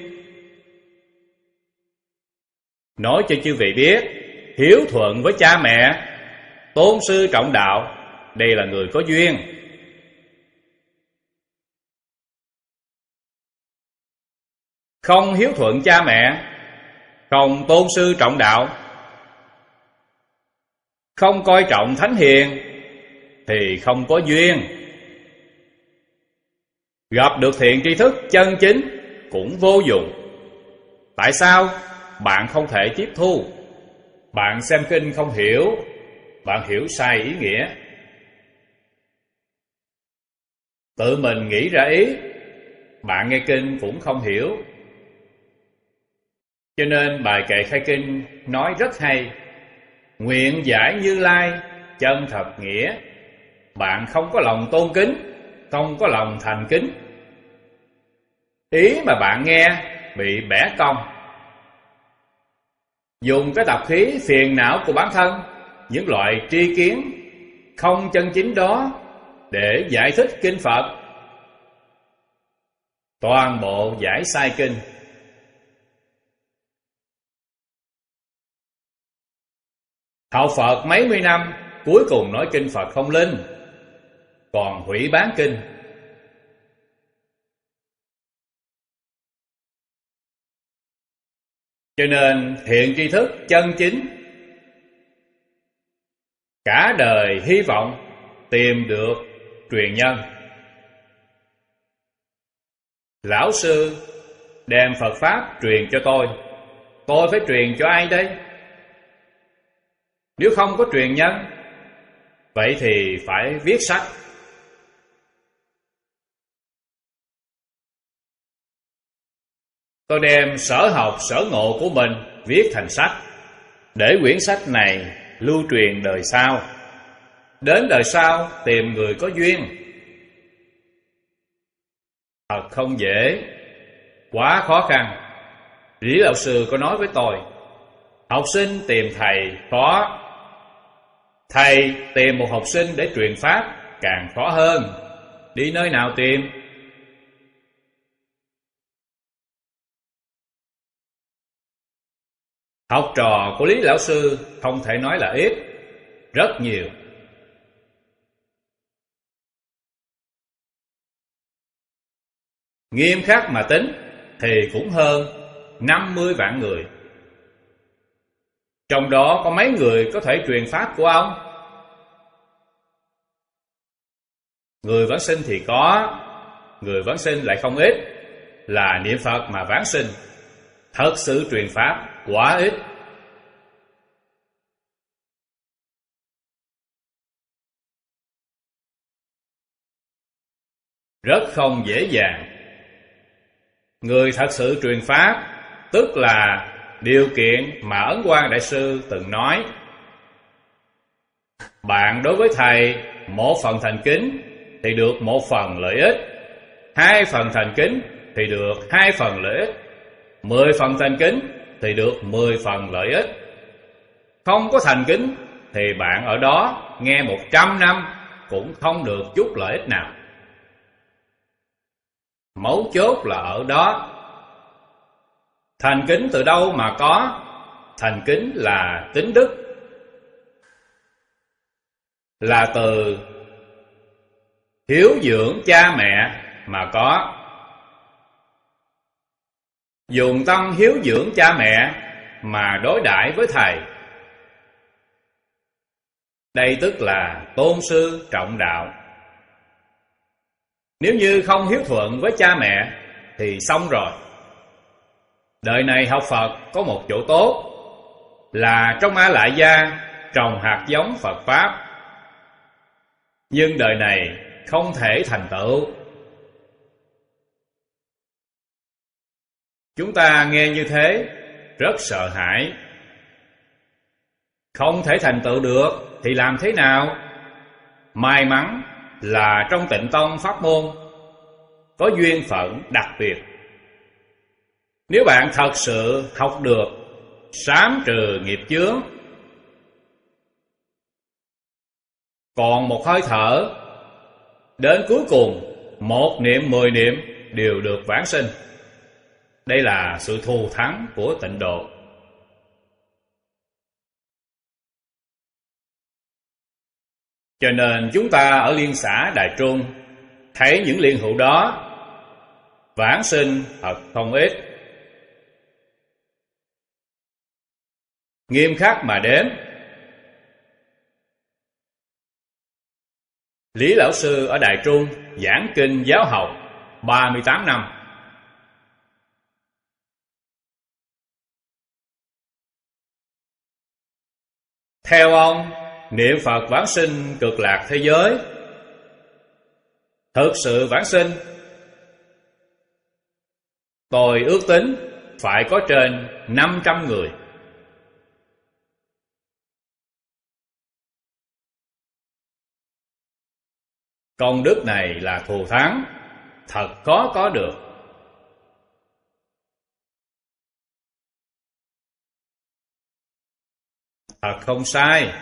Nói cho chư vị biết, hiếu thuận với cha mẹ, tôn sư trọng đạo, đây là người có duyên. Không hiếu thuận cha mẹ, không tôn sư trọng đạo, không coi trọng thánh hiền, thì không có duyên. Gặp được thiện tri thức chân chính cũng vô dụng. Tại sao? Bạn không thể tiếp thu. Bạn xem kinh không hiểu, bạn hiểu sai ý nghĩa. Tự mình nghĩ ra ý, bạn nghe kinh cũng không hiểu. Cho nên bài kệ khai kinh nói rất hay: nguyện giải Như Lai chân thật nghĩa. Bạn không có lòng tôn kính, không có lòng thành kính, ý mà bạn nghe bị bẻ cong. Dùng cái tập khí phiền não của bản thân, những loại tri kiến không chân chính đó để giải thích kinh Phật, toàn bộ giải sai kinh. Học Phật mấy mươi năm, cuối cùng nói kinh Phật không linh, còn hủy bán kinh. Cho nên thiện tri thức chân chính, cả đời hy vọng tìm được truyền nhân. Lão sư đem Phật Pháp truyền cho tôi phải truyền cho ai đây? Nếu không có truyền nhân, vậy thì phải viết sách. Tôi đem sở học sở ngộ của mình viết thành sách, để quyển sách này lưu truyền đời sau. Đến đời sau tìm người có duyên. Thật không dễ, quá khó khăn. Lý Lão Sư có nói với tôi, học sinh tìm thầy khó, thầy tìm một học sinh để truyền pháp càng khó hơn. Đi nơi nào tìm? Học trò của Lý Lão Sư không thể nói là ít, rất nhiều. Nghiêm khắc mà tính thì cũng hơn 50 vạn người. Trong đó có mấy người có thể truyền pháp của ông? Người vãng sinh thì có, người vãng sinh lại không ít. Là niệm Phật mà vãng sinh, thật sự truyền pháp quá ít. Rất không dễ dàng. Người thật sự truyền pháp, tức là điều kiện mà Ấn Quang Đại Sư từng nói. Bạn đối với thầy 1 phần thành kính thì được 1 phần lợi ích, 2 phần thành kính thì được 2 phần lợi ích, 10 phần thành kính thì được 10 phần lợi ích. Không có thành kính thì bạn ở đó nghe 100 năm cũng không được chút lợi ích nào. Mấu chốt là ở đó. Thành kính từ đâu mà có? Thành kính là tín đức, là từ hiếu dưỡng cha mẹ mà có. Dùng tâm hiếu dưỡng cha mẹ mà đối đãi với thầy, đây tức là tôn sư trọng đạo. Nếu như không hiếu thuận với cha mẹ thì xong rồi. Đời này học Phật có một chỗ tốt là trong A Lại Gia trồng hạt giống Phật Pháp, nhưng đời này không thể thành tựu. Chúng ta nghe như thế rất sợ hãi. Không thể thành tựu được thì làm thế nào? May mắn là trong Tịnh Tông pháp môn có duyên phận đặc biệt. Nếu bạn thật sự học được sám trừ nghiệp chướng, còn một hơi thở, đến cuối cùng 1 niệm 10 niệm đều được vãng sinh. Đây là sự thù thắng của tịnh độ. Cho nên chúng ta ở Liên xã Đài Trung thấy những liên hữu đó vãng sinh thật không ít. nghiêm khắc mà đếm. Lý Lão Sư ở Đài Trung giảng kinh giáo học 38 năm. Theo ông, niệm Phật vãng sinh cực lạc thế giới, thực sự vãng sinh, tôi ước tính phải có trên 500 người. Công đức này là thù thắng, thật khó có được. Thật không sai.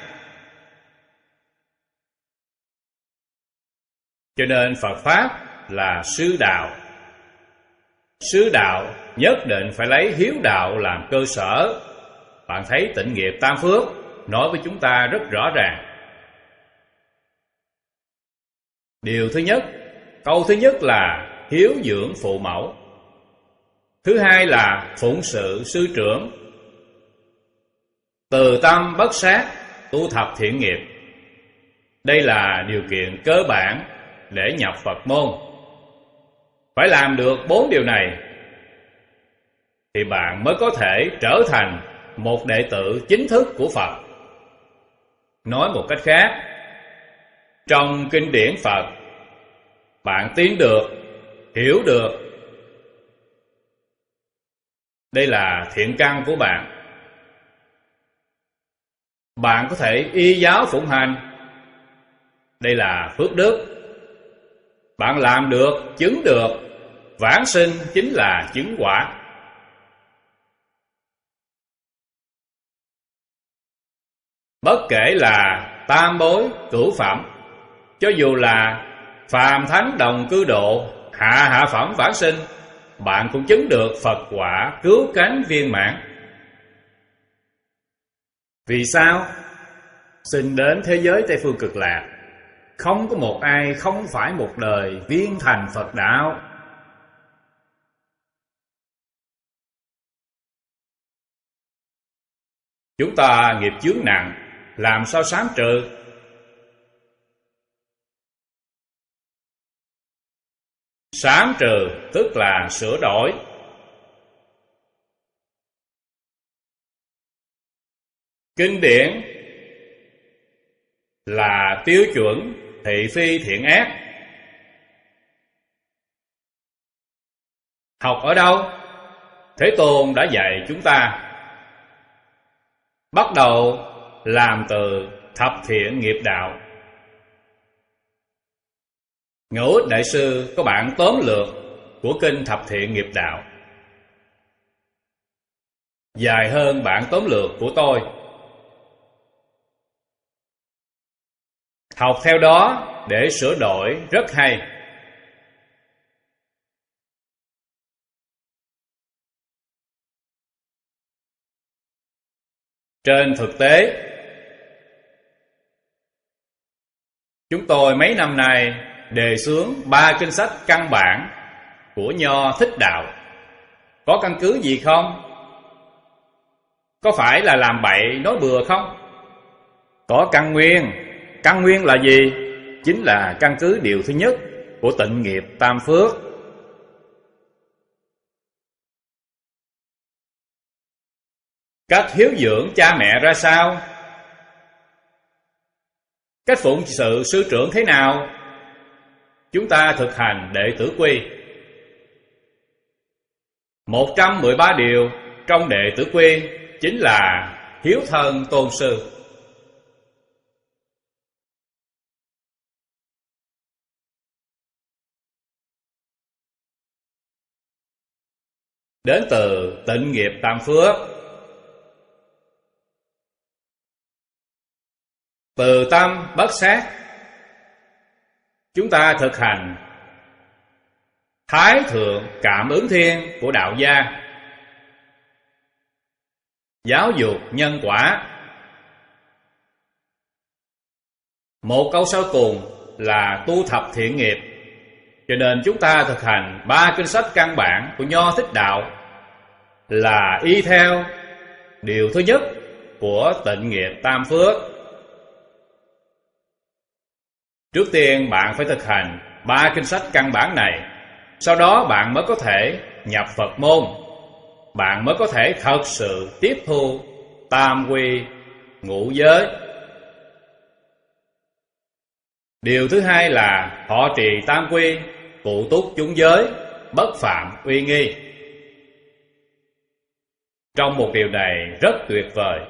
Cho nên Phật Pháp là sư đạo. Sư đạo nhất định phải lấy hiếu đạo làm cơ sở. Bạn thấy Tịnh Nghiệp Tam Phước nói với chúng ta rất rõ ràng. Điều thứ nhất, câu thứ nhất là hiếu dưỡng phụ mẫu. Thứ hai là phụng sự sư trưởng. Từ tâm bất sát, tu thập thiện nghiệp. Đây là điều kiện cơ bản để nhập Phật môn. Phải làm được 4 điều này thì bạn mới có thể trở thành một đệ tử chính thức của Phật. Nói một cách khác, trong kinh điển Phật, bạn tin được, hiểu được. Đây là thiện căn của bạn. Bạn có thể y giáo phụng hành. Đây là phước đức. Bạn làm được, chứng được, vãng sinh chính là chứng quả. Bất kể là tam bối, cửu phẩm, cho dù là phàm thánh đồng cư độ, hạ phẩm vãng sinh, bạn cũng chứng được Phật quả cứu cánh viên mãn. Vì sao? Sinh đến thế giới Tây Phương Cực Lạc, không có một ai không phải một đời viên thành Phật đạo. Chúng ta nghiệp chướng nặng, làm sao sám trừ? Sám trừ tức là sửa đổi. Kinh điển là tiêu chuẩn thị phi thiện ác. Học ở đâu? Thế Tôn đã dạy chúng ta. Bắt đầu làm từ thập thiện nghiệp đạo. Ngũ Ích Đại Sư có bản tóm lược của kinh thập thiện nghiệp đạo, dài hơn bản tóm lược của tôi. Học theo đó để sửa đổi rất hay. Trên thực tế, chúng tôi mấy năm nay đề xướng 3 kinh sách căn bản của Nho Thích Đạo. Có căn cứ gì không? Có phải là làm bậy nói bừa không? Có căn nguyên. Căn nguyên là gì? Chính là căn cứ điều thứ nhất của Tịnh Nghiệp Tam Phước. Cách hiếu dưỡng cha mẹ ra sao? Cách phụng sự sư trưởng thế nào? Chúng ta thực hành đệ tử quy. 113 điều trong đệ tử quy chính là hiếu thân tôn sư. Đến từ Tịnh Nghiệp Tam Phước. Từ tâm bất sát, chúng ta thực hành Thái Thượng Cảm Ứng Thiên của đạo gia, giáo dục nhân quả. Một câu sau cùng là tu thập thiện nghiệp. Cho nên chúng ta thực hành 3 kinh sách căn bản của Nho Thích Đạo là y theo điều thứ nhất của tịnh nghiệp tam phước. Trước tiên bạn phải thực hành 3 kinh sách căn bản này, sau đó bạn mới có thể nhập Phật môn. Bạn mới có thể thật sự tiếp thu tam quy ngũ giới. Điều thứ hai là họ trì tam quy, cụ túc chúng giới, bất phạm uy nghi. Trong một điều này rất tuyệt vời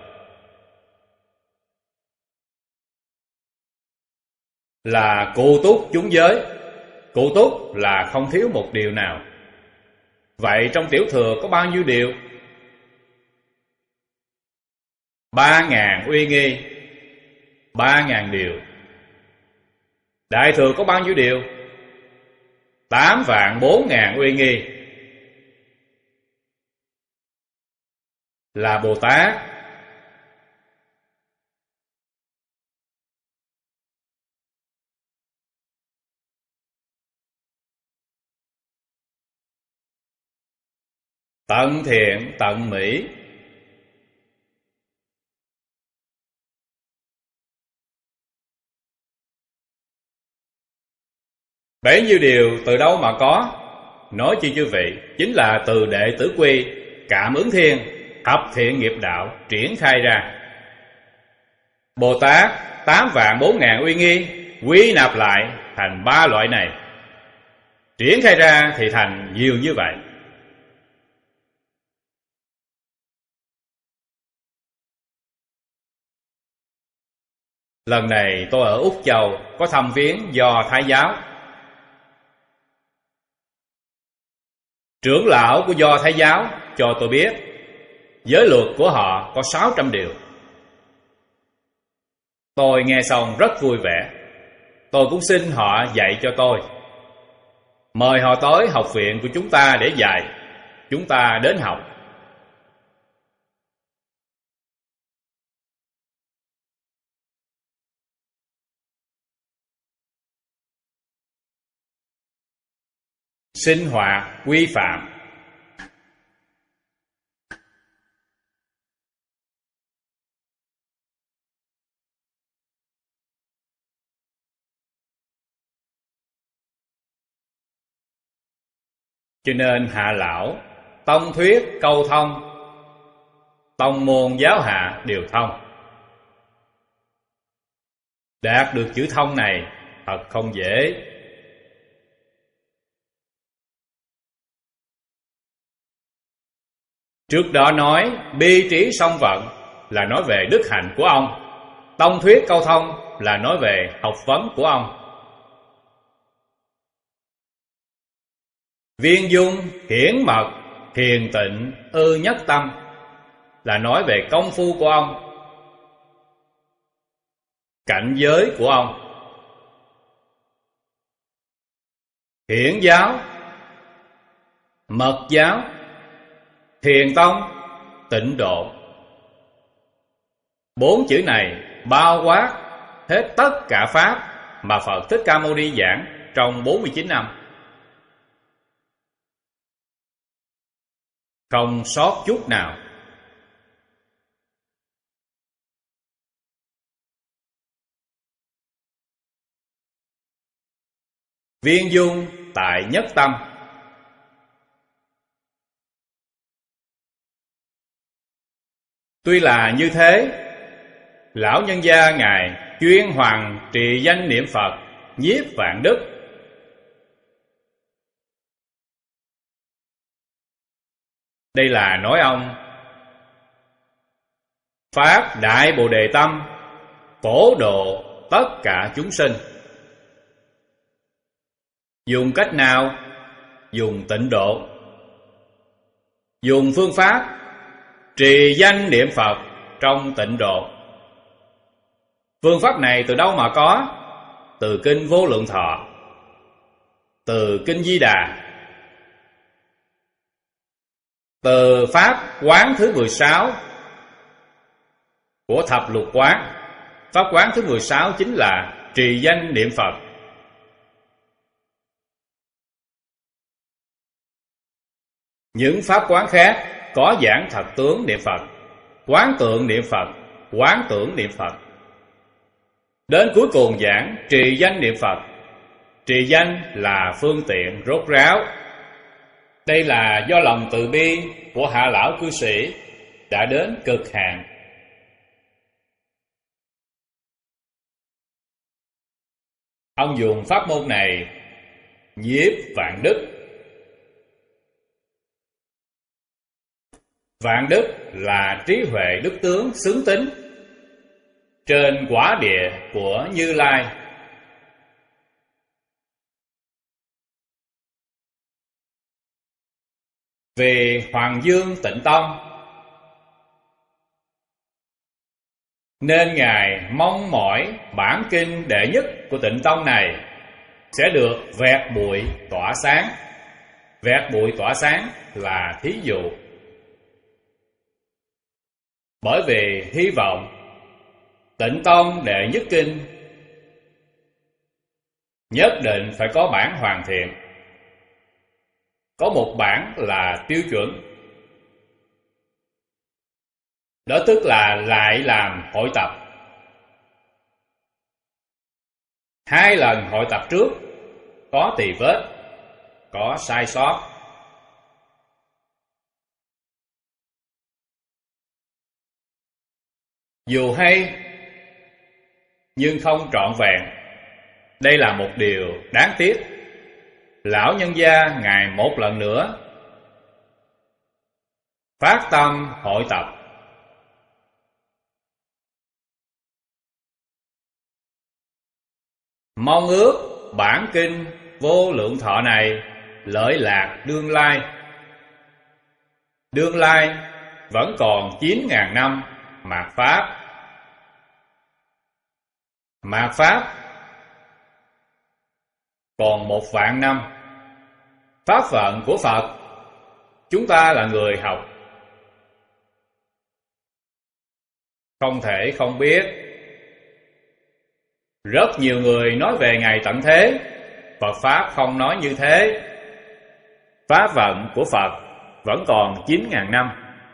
là cụ túc chúng giới. Cụ túc là không thiếu một điều nào. Vậy trong tiểu thừa có bao nhiêu điều? 3.000 uy nghi, 3.000 điều. Đại thừa có bao nhiêu điều? 8.400.000 uy nghi. Là Bồ Tát. Tận thiện tận mỹ. Bấy nhiêu điều từ đâu mà có? Nói chi chư vị, chính là từ đệ tử quy, cảm ứng thiên, thập thiện nghiệp đạo triển khai ra. Bồ Tát 8.400.000 uy nghi quy nạp lại thành 3 loại này, triển khai ra thì thành nhiều như vậy. Lần này tôi ở Úc Châu có thăm viếng Do Thái giáo. Trưởng lão của Do Thái giáo cho tôi biết giới luật của họ có 600 điều. Tôi nghe xong rất vui vẻ. Tôi cũng xin họ dạy cho tôi. Mời họ tới học viện của chúng ta để dạy. Chúng ta đến học. Sinh hoạt quy phạm. Cho nên hạ lão tông thuyết câu thông, tông môn giáo hạ đều thông. Đạt được chữ thông này thật không dễ. Trước đó nói bi trí song vận là nói về đức hạnh của ông. Tông thuyết câu thông là nói về học vấn của ông. Viên dung hiển mật hiền tịnh ư nhất tâm là nói về công phu của ông, cảnh giới của ông. Hiển giáo, mật giáo, thiền tông, tịnh độ. 4 chữ này bao quát hết tất cả pháp mà Phật Thích Ca Mâu Ni giảng trong 49 năm, không sót chút nào. Viên dung tại nhất tâm. Tuy là như thế, lão nhân gia ngài chuyên hoàng trì danh niệm Phật, nhiếp vạn đức. Đây là nói ông phát đại bồ đề tâm, phổ độ tất cả chúng sinh. Dùng cách nào? Dùng tịnh độ. Dùng phương pháp trì danh niệm Phật trong tịnh độ. Phương pháp này từ đâu mà có? Từ kinh Vô Lượng Thọ, từ kinh Di Đà, từ pháp quán thứ 16 của thập lục quán. Pháp quán thứ 16 chính là trì danh niệm Phật. Những pháp quán khác có giảng thật tướng niệm Phật, quán tưởng niệm Phật, quán tưởng niệm Phật. Đến cuối cùng giảng trì danh niệm Phật. Trì danh là phương tiện rốt ráo. Đây là do lòng từ bi của hạ lão cư sĩ đã đến cực hạn. Ông dùng pháp môn này nhiếp vạn đức. Vạn đức là trí huệ đức tướng xứng tính trên quả địa của Như Lai. Vì Hoàng Dương Tịnh Tông nên Ngài mong mỏi bản kinh đệ nhất của Tịnh Tông này sẽ được vẹt bụi tỏa sáng. Vẹt bụi tỏa sáng là thí dụ. Bởi vì hy vọng Tịnh Tông đệ nhất kinh nhất định phải có bản hoàn thiện. Có một bản là tiêu chuẩn. Đó tức là lại làm hội tập. 2 lần hội tập trước có tì vết, có sai sót. Dù hay nhưng không trọn vẹn. Đây là một điều đáng tiếc. Lão nhân gia Ngài một lần nữa phát tâm hội tập. Mong ước bản kinh vô lượng thọ này lợi lạc đương lai. Đương lai vẫn còn 9.000 năm mạt Pháp. Mạt Pháp còn 1.000 năm. Pháp phận của Phật, chúng ta là người học, không thể không biết. Rất nhiều người nói về ngày tận thế, Phật Pháp không nói như thế. Pháp vận của Phật vẫn còn 9.000 năm.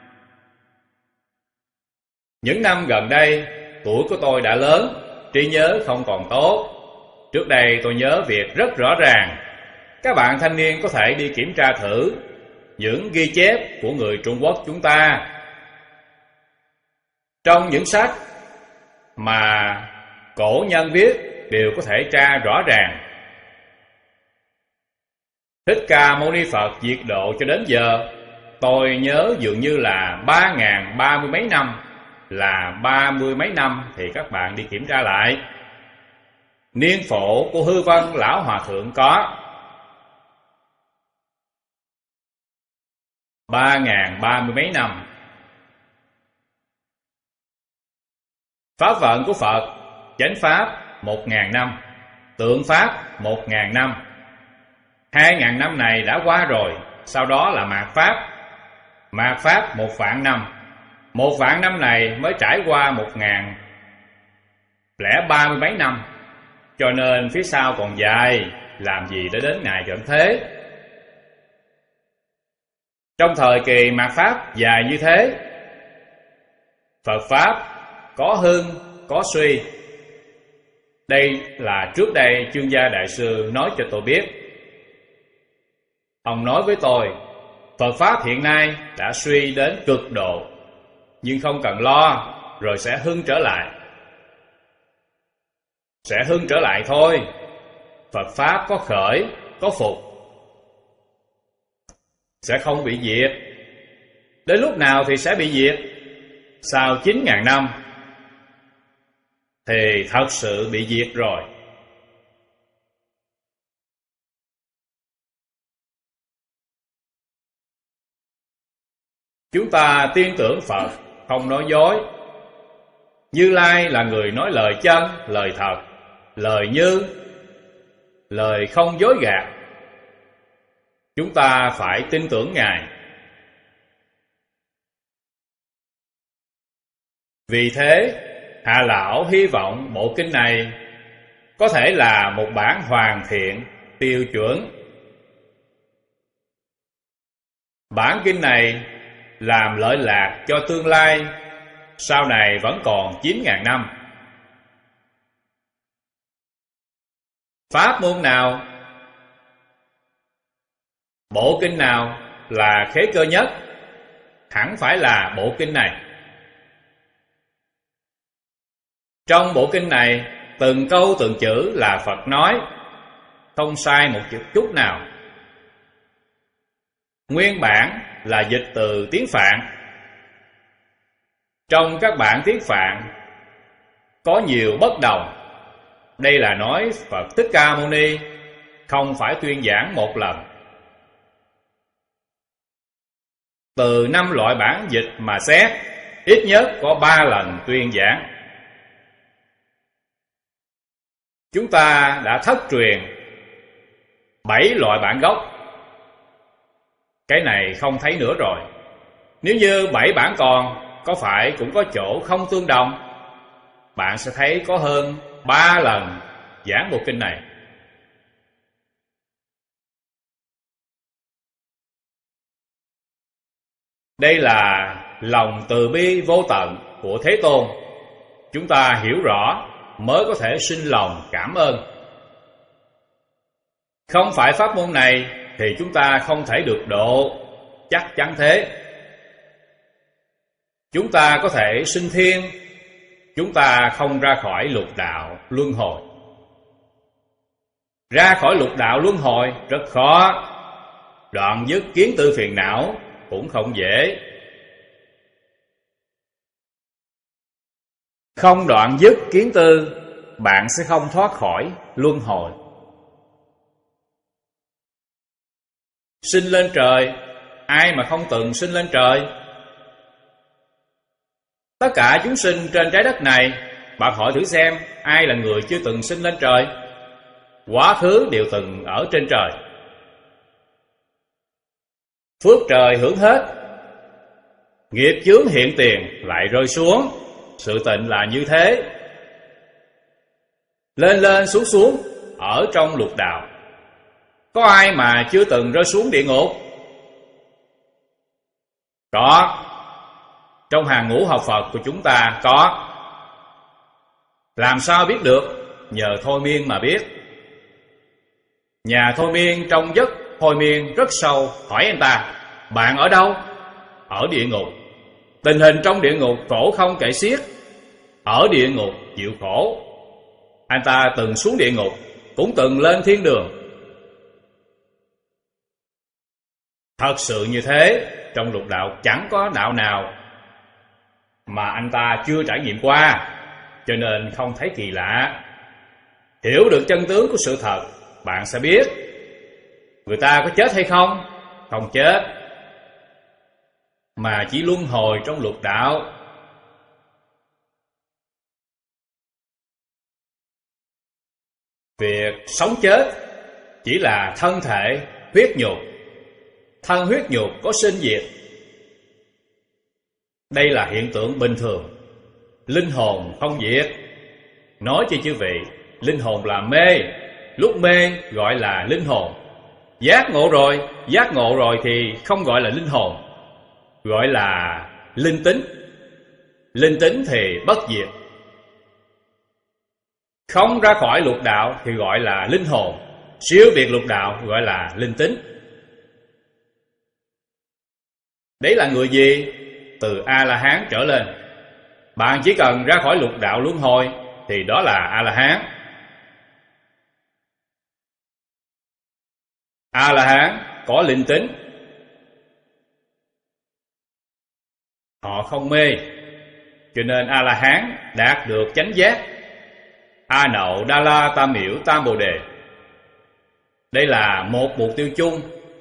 Những năm gần đây, tuổi của tôi đã lớn, trí nhớ không còn tốt. Trước đây tôi nhớ việc rất rõ ràng. Các bạn thanh niên có thể đi kiểm tra thử những ghi chép của người Trung Quốc chúng ta. Trong những sách mà cổ nhân viết đều có thể tra rõ ràng. Thích Ca Mâu Ni Phật diệt độ cho đến giờ, tôi nhớ dường như là 3.030 mấy năm, là 30 mấy năm thì các bạn đi kiểm tra lại. Niên phổ của Hư Vân Lão Hòa Thượng có 3.030 mấy năm. Pháp vận của Phật, chánh Pháp 1.000 năm, tượng Pháp 1.000 năm. 2.000 năm này đã qua rồi, sau đó là mạt Pháp. Mạt Pháp 1.000 năm. 1.000 năm này mới trải qua 1.030 mấy năm. Cho nên phía sau còn dài, làm gì để đến ngày tận thế. Trong thời kỳ mạt Pháp dài như thế, Phật Pháp có hưng, có suy. Đây là trước đây Chương Gia Đại Sư nói cho tôi biết. Ông nói với tôi, Phật Pháp hiện nay đã suy đến cực độ, nhưng không cần lo, rồi sẽ hưng trở lại. Sẽ hưng trở lại thôi. Phật Pháp có khởi, có phục, sẽ không bị diệt. Đến lúc nào thì sẽ bị diệt? Sau 9.000 năm thì thật sự bị diệt rồi. Chúng ta tin tưởng Phật, không nói dối. Như Lai là người nói lời chân, lời thật, lời như, lời không dối gạt. Chúng ta phải tin tưởng Ngài. Vì thế, Hạ Lão hy vọng bộ kinh này có thể là một bản hoàn thiện, tiêu chuẩn. Bản kinh này làm lợi lạc cho tương lai sau này vẫn còn 9.000 năm. Pháp môn nào, bộ kinh nào là khế cơ nhất? Hẳn phải là bộ kinh này. Trong bộ kinh này, từng câu từng chữ là Phật nói, không sai một chút nào. Nguyên bản là dịch từ tiếng Phạn. Trong các bản tiếng Phạn có nhiều bất đồng. Đây là nói Phật Thích Ca Mâu Ni không phải tuyên giảng một lần. Từ 5 loại bản dịch mà xét, ít nhất có 3 lần tuyên giảng. Chúng ta đã thất truyền 7 loại bản gốc. Cái này không thấy nữa rồi. Nếu như 7 bản còn, có phải cũng có chỗ không tương đồng? Bạn sẽ thấy có hơn 3 lần giảng bộ kinh này. Đây là lòng từ bi vô tận của Thế Tôn. Chúng ta hiểu rõ mới có thể sinh lòng cảm ơn. Không phải pháp môn này thì chúng ta không thể được độ, chắc chắn thế. Chúng ta có thể sinh thiên, chúng ta không ra khỏi lục đạo luân hồi. Ra khỏi lục đạo luân hồi rất khó, đoạn dứt kiến tư phiền não cũng không dễ. Không đoạn dứt kiến tư, bạn sẽ không thoát khỏi luân hồi. Sinh lên trời, ai mà không từng sinh lên trời? Tất cả chúng sinh trên trái đất này, bạn hỏi thử xem ai là người chưa từng sinh lên trời? Quá khứ đều từng ở trên trời. Phước trời hưởng hết, nghiệp chướng hiện tiền lại rơi xuống. Sự tình là như thế. Lên lên xuống xuống ở trong lục đạo. Có ai mà chưa từng rơi xuống địa ngục? Có. Trong hàng ngũ học Phật của chúng ta có. Làm sao biết được? Nhờ thôi miên mà biết. Nhà thôi miên trong giấc thôi miên rất sâu hỏi anh ta: bạn ở đâu? Ở địa ngục. Tình hình trong địa ngục khổ không kể xiết. Ở địa ngục chịu khổ. Anh ta từng xuống địa ngục, cũng từng lên thiên đường. Thật sự như thế, trong lục đạo chẳng có đạo nào mà anh ta chưa trải nghiệm qua, cho nên không thấy kỳ lạ. Hiểu được chân tướng của sự thật, bạn sẽ biết người ta có chết hay không? Không chết, mà chỉ luân hồi trong lục đạo. Việc sống chết chỉ là thân thể, huyết nhục. Thân huyết nhục có sinh diệt. Đây là hiện tượng bình thường. Linh hồn không diệt. Nói cho chư vị, linh hồn là mê. Lúc mê gọi là linh hồn. Giác ngộ rồi thì không gọi là linh hồn, gọi là linh tính. Linh tính thì bất diệt. Không ra khỏi lục đạo thì gọi là linh hồn. Siêu việt lục đạo gọi là linh tính. Đấy là người gì? Từ A-la-hán trở lên. Bạn chỉ cần ra khỏi lục đạo luân hồi thì đó là A-la-hán. A-la-hán có linh tính. Họ không mê, cho nên A-la-hán đạt được chánh giác. A Nậu Đa La Tam Miểu Tam Bồ Đề. Đây là một mục tiêu chung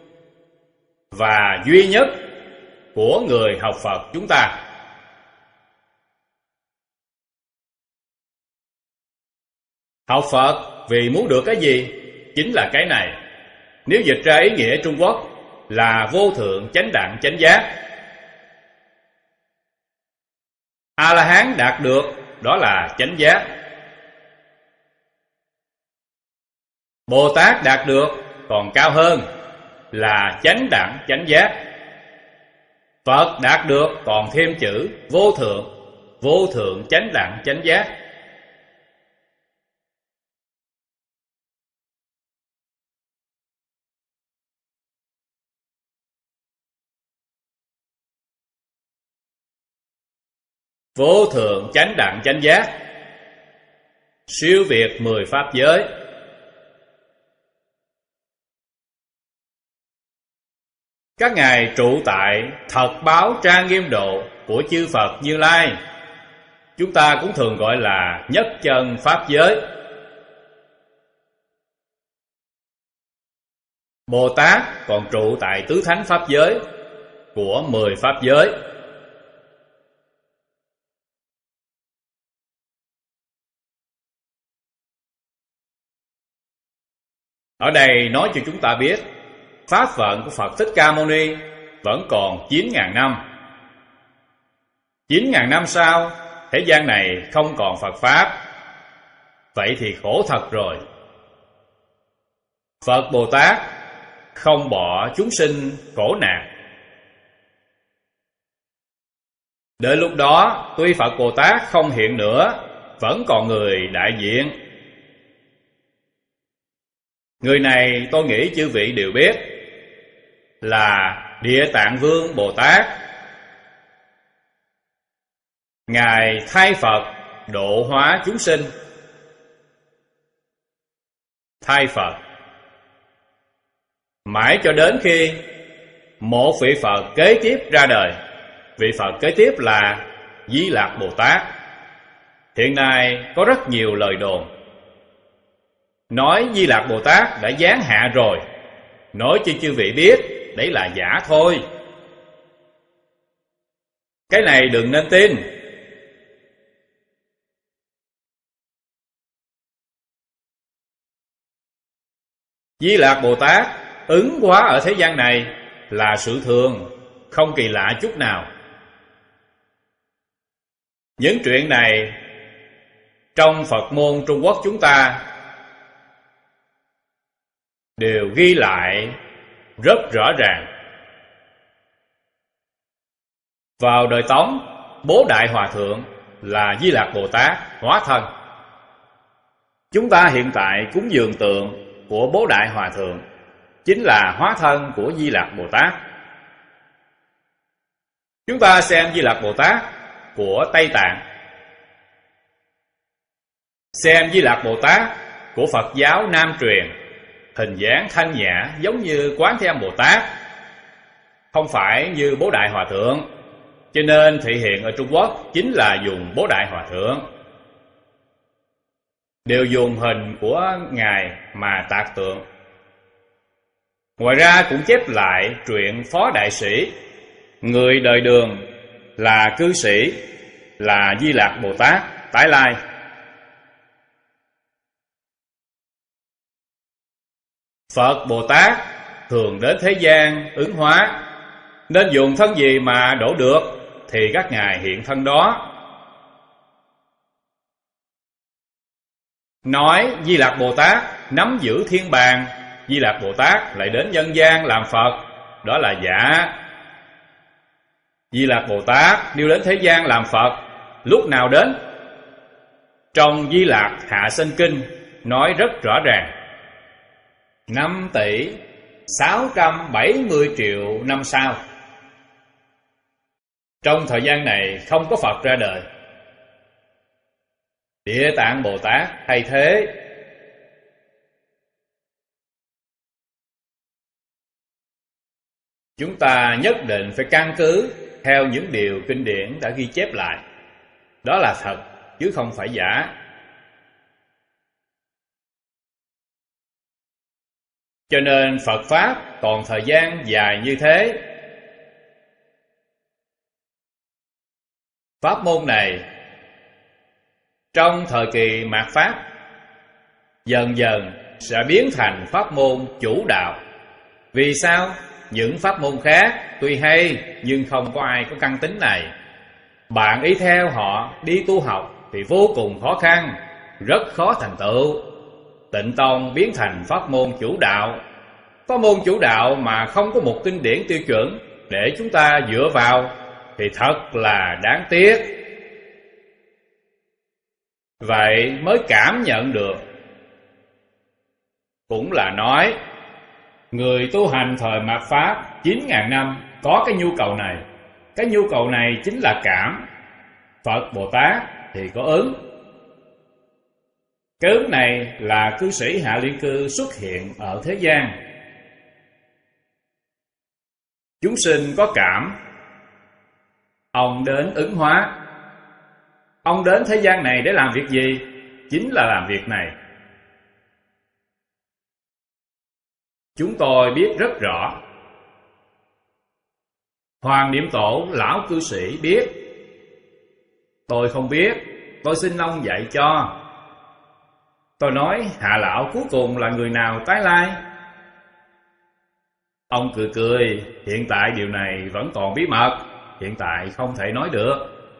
và duy nhất của người học Phật chúng ta. Học Phật vì muốn được cái gì? Chính là cái này. Nếu dịch ra ý nghĩa Trung Quốc là vô thượng chánh đẳng chánh giác. A-la-hán đạt được đó là chánh giác. Bồ Tát đạt được còn cao hơn là chánh đẳng chánh giác. Phật đạt được còn thêm chữ vô thượng. vô thượng chánh đẳng chánh giác. Vô thượng chánh đẳng chánh giác, siêu việt 10 pháp giới. Các ngài trụ tại thật báo trang nghiêm độ của chư Phật Như Lai, chúng ta cũng thường gọi là nhất chân pháp giới. Bồ Tát còn trụ tại tứ thánh pháp giới của 10 pháp giới. Ở đây nói cho chúng ta biết pháp vận của Phật Thích Ca Mâu Ni vẫn còn 9.000 năm. 9.000 năm sau, thế gian này không còn Phật Pháp. Vậy thì khổ thật rồi. Phật Bồ Tát không bỏ chúng sinh khổ nạn. Đến lúc đó, tuy Phật Bồ Tát không hiện nữa, vẫn còn người đại diện. Người này tôi nghĩ chư vị đều biết là Địa Tạng Vương Bồ Tát. Ngài thay Phật độ hóa chúng sinh. Thay Phật mãi cho đến khi một vị Phật kế tiếp ra đời. Vị Phật kế tiếp là Di Lặc Bồ Tát. Hiện nay có rất nhiều lời đồn nói Di Lặc Bồ Tát đã giáng hạ rồi. Nói cho chư vị biết đấy là giả thôi. Cái này đừng nên tin. Di Lặc Bồ Tát ứng hóa ở thế gian này là sự thường, không kỳ lạ chút nào. Những chuyện này trong Phật môn Trung Quốc chúng ta đều ghi lại rất rõ ràng. Vào đời Tống, Bố Đại Hòa Thượng là Di Lặc Bồ Tát hóa thân. Chúng ta hiện tại cúng dường tượng của Bố Đại Hòa Thượng chính là hóa thân của Di Lặc Bồ Tát. Chúng ta xem Di Lặc Bồ Tát của Tây Tạng, xem Di Lặc Bồ Tát của Phật giáo Nam truyền, hình dáng thanh nhã giống như Quán Thế Âm Bồ Tát, không phải như Bố Đại Hòa Thượng. Cho nên thị hiện ở Trung Quốc chính là dùng Bố Đại Hòa Thượng, đều dùng hình của Ngài mà tạc tượng. Ngoài ra cũng chép lại truyện Phó Đại Sĩ, người đời Đường là cư sĩ, là Di Lặc Bồ Tát tái lai. Phật Bồ Tát thường đến thế gian ứng hóa, nên dùng thân gì mà đổ được thì các ngài hiện thân đó. Nói Di Lặc Bồ Tát nắm giữ thiên bàn, Di Lặc Bồ Tát lại đến nhân gian làm Phật, đó là giả. Di Lặc Bồ Tát nếu đến thế gian làm Phật, lúc nào đến? Trong Di Lặc Hạ Sinh Kinh nói rất rõ ràng: 5 tỷ 670 triệu năm sau. Trong thời gian này không có Phật ra đời, Địa Tạng Bồ Tát thay thế. Chúng ta nhất định phải căn cứ theo những điều kinh điển đã ghi chép lại. Đó là thật chứ không phải giả. Cho nên Phật Pháp còn thời gian dài như thế. Pháp môn này trong thời kỳ mạt Pháp dần dần sẽ biến thành pháp môn chủ đạo. Vì sao? Những pháp môn khác tuy hay nhưng không có ai có căn tính này. Bạn ý theo họ đi tu học thì vô cùng khó khăn, rất khó thành tựu. Tịnh Tông biến thành pháp môn chủ đạo. Pháp môn chủ đạo mà không có một kinh điển tiêu chuẩn để chúng ta dựa vào thì thật là đáng tiếc. vậy mới cảm nhận được. Cũng là nói, người tu hành thời mạt Pháp 9.000 năm có cái nhu cầu này. Cái nhu cầu này chính là cảm. Phật Bồ Tát thì có ứng. Cái ứng này là cư sĩ Hạ Liên Cư xuất hiện ở thế gian. Chúng sinh có cảm, ông đến ứng hóa. Ông đến thế gian này để làm việc gì? Chính là làm việc này. Chúng tôi biết rất rõ. Hoàng Niệm Tổ lão cư sĩ biết. Tôi không biết, tôi xin ông dạy cho. Tôi nói Hạ lão cuối cùng là người nào tái lai? Ông cười cười, hiện tại điều này vẫn còn bí mật, hiện tại không thể nói được.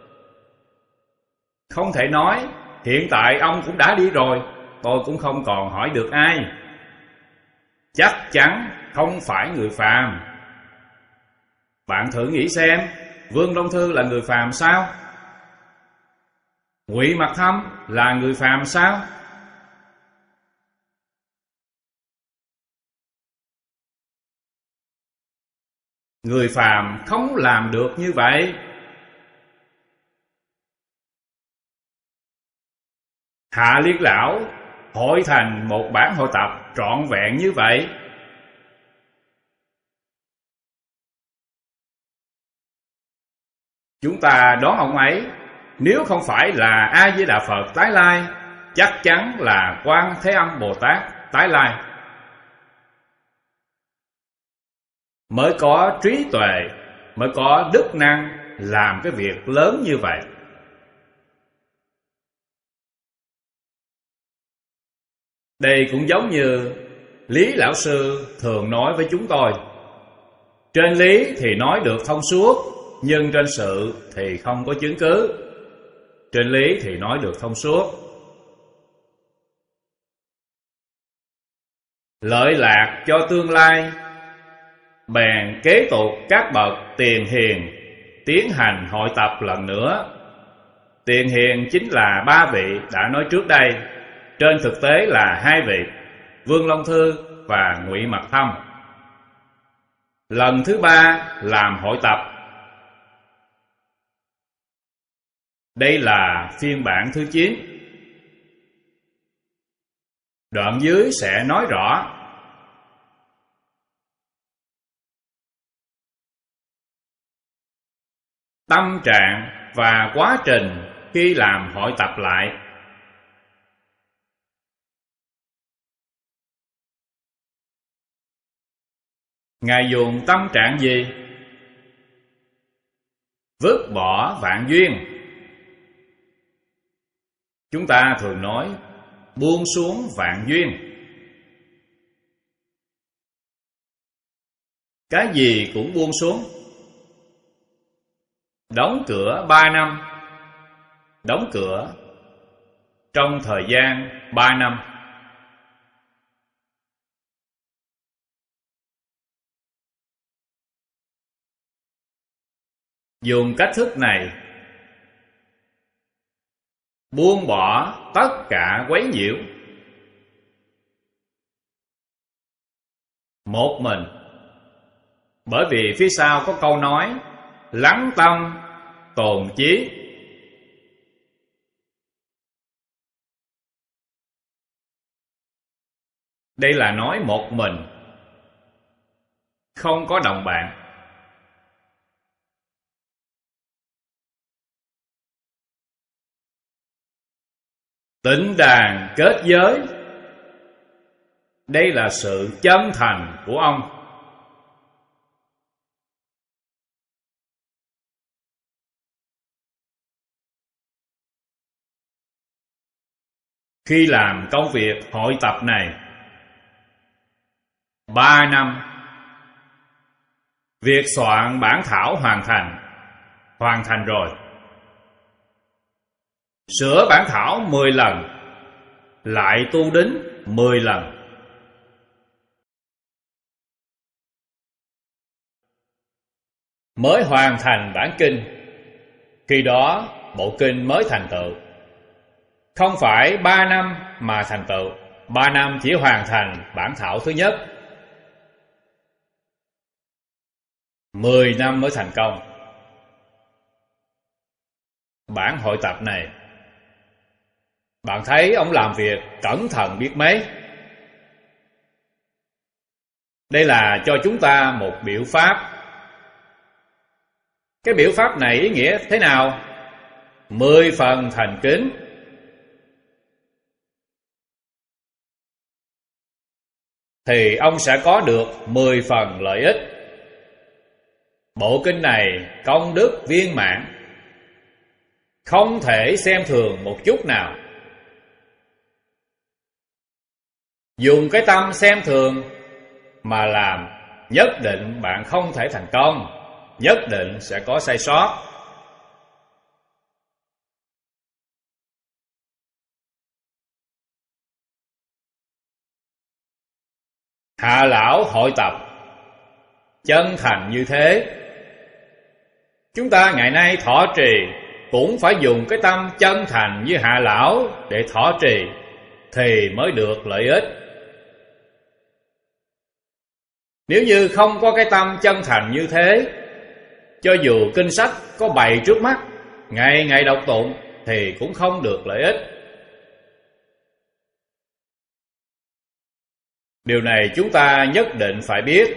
Không thể nói, hiện tại ông cũng đã đi rồi, tôi cũng không còn hỏi được ai. Chắc chắn không phải người phàm. Bạn thử nghĩ xem, Vương Long Thư là người phàm sao? Ngụy Mặc Thâm là người phàm sao? Người phàm không làm được như vậy. Hạ Liên lão hội thành một bản hội tập trọn vẹn như vậy. Chúng ta đoán ông ấy, nếu không phải là A Di Đà Phật tái lai, chắc chắn là Quan Thế Âm Bồ Tát tái lai, mới có trí tuệ, mới có đức năng làm cái việc lớn như vậy. Đây cũng giống như Lý lão sư thường nói với chúng tôi. Trên lý thì nói được thông suốt, nhưng trên sự thì không có chứng cứ. Trên lý thì nói được thông suốt. Lợi lạc cho tương lai, bèn kế tục các bậc tiền hiền tiến hành hội tập lần nữa. Tiền hiền chính là 3 vị đã nói trước đây, trên thực tế là 2 vị, Vương Long Thư và Ngụy Mặc Thâm. Lần thứ 3 làm hội tập. Đây là phiên bản thứ 9. Đoạn dưới sẽ nói rõ. Tâm trạng và quá trình khi làm hội tập lại. Ngài dùng tâm trạng gì? Vứt bỏ vạn duyên. Chúng ta thường nói buông xuống vạn duyên. Cái gì cũng buông xuống. Đóng cửa 3 năm. Đóng cửa trong thời gian 3 năm. Dùng cách thức này buông bỏ tất cả quấy nhiễu. Một mình. Bởi vì phía sau có câu nói lắng tâm, tồn chí. Đây là nói một mình, không có đồng bạn. Tịnh đàn kết giới. Đây là sự chân thành của ông. Khi làm công việc hội tập này 3 năm, việc soạn bản thảo hoàn thành rồi. Sửa bản thảo 10 lần, lại tu đính 10 lần. Mới hoàn thành bản kinh, khi đó bộ kinh mới thành tựu. Không phải 3 năm mà thành tựu, 3 năm chỉ hoàn thành bản thảo thứ nhất, 10 năm mới thành công. Bản hội tập này, bạn thấy ông làm việc cẩn thận biết mấy. Đây là cho chúng ta một biểu pháp. Cái biểu pháp này ý nghĩa thế nào? 10 phần thành kính. Thì ông sẽ có được 10 phần lợi ích. Bộ kinh này công đức viên mãn, không thể xem thường một chút nào. Dùng cái tâm xem thường mà làm, nhất định bạn không thể thành công, nhất định sẽ có sai sót. Hạ lão hội tập chân thành như thế. Chúng ta ngày nay thọ trì cũng phải dùng cái tâm chân thành như Hạ lão để thọ trì thì mới được lợi ích. Nếu như không có cái tâm chân thành như thế, cho dù kinh sách có bày trước mắt, ngày ngày đọc tụng thì cũng không được lợi ích. Điều này chúng ta nhất định phải biết.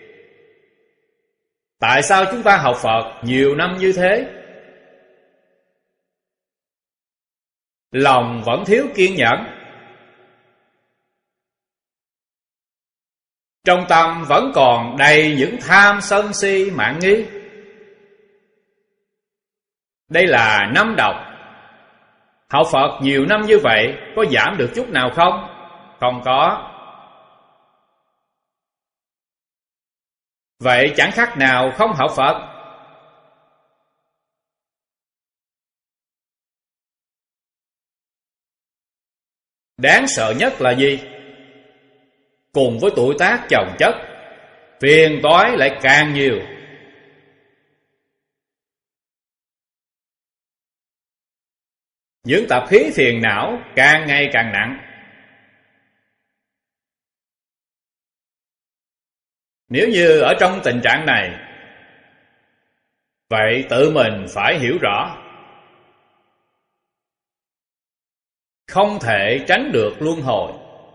Tại sao chúng ta học Phật nhiều năm như thế? Lòng vẫn thiếu kiên nhẫn, trong tâm vẫn còn đầy những tham sân si mạn nghi. Đây là năm độc. Học Phật nhiều năm như vậy có giảm được chút nào không? Không có. Vậy chẳng khác nào không học Phật. Đáng sợ nhất là gì? Cùng với tuổi tác chồng chất, phiền toái lại càng nhiều. Những tập khí phiền não càng ngày càng nặng. Nếu như ở trong tình trạng này, vậy tự mình phải hiểu rõ, không thể tránh được luân hồi.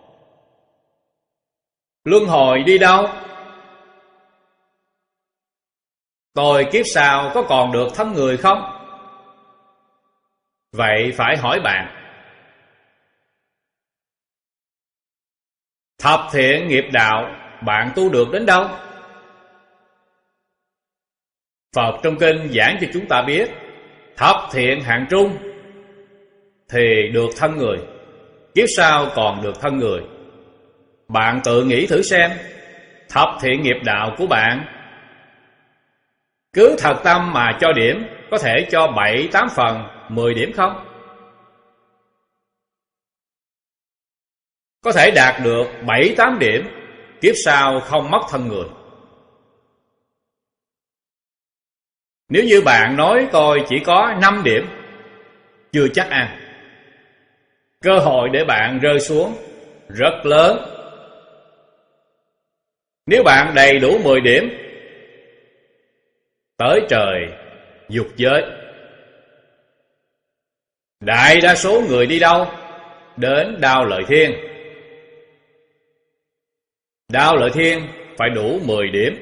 Luân hồi đi đâu? Tôi kiếp sau có còn được thân người không? Vậy phải hỏi bạn, thập thiện nghiệp đạo bạn tu được đến đâu? Phật trong kinh giảng cho chúng ta biết, thập thiện hạng trung thì được thân người, kiếp sau còn được thân người. Bạn tự nghĩ thử xem, thập thiện nghiệp đạo của bạn cứ thật tâm mà cho điểm, có thể cho 7-8 phần, 10 điểm không? Có thể đạt được 7-8 điểm, kiếp sau không mất thân người. Nếu như bạn nói tôi chỉ có 5 điểm, chưa chắc ăn. Cơ hội để bạn rơi xuống rất lớn. Nếu bạn đầy đủ 10 điểm, tới trời dục giới. Đại đa số người đi đâu? Đến Đao Lợi Thiên. Đao Lợi Thiên phải đủ 10 điểm.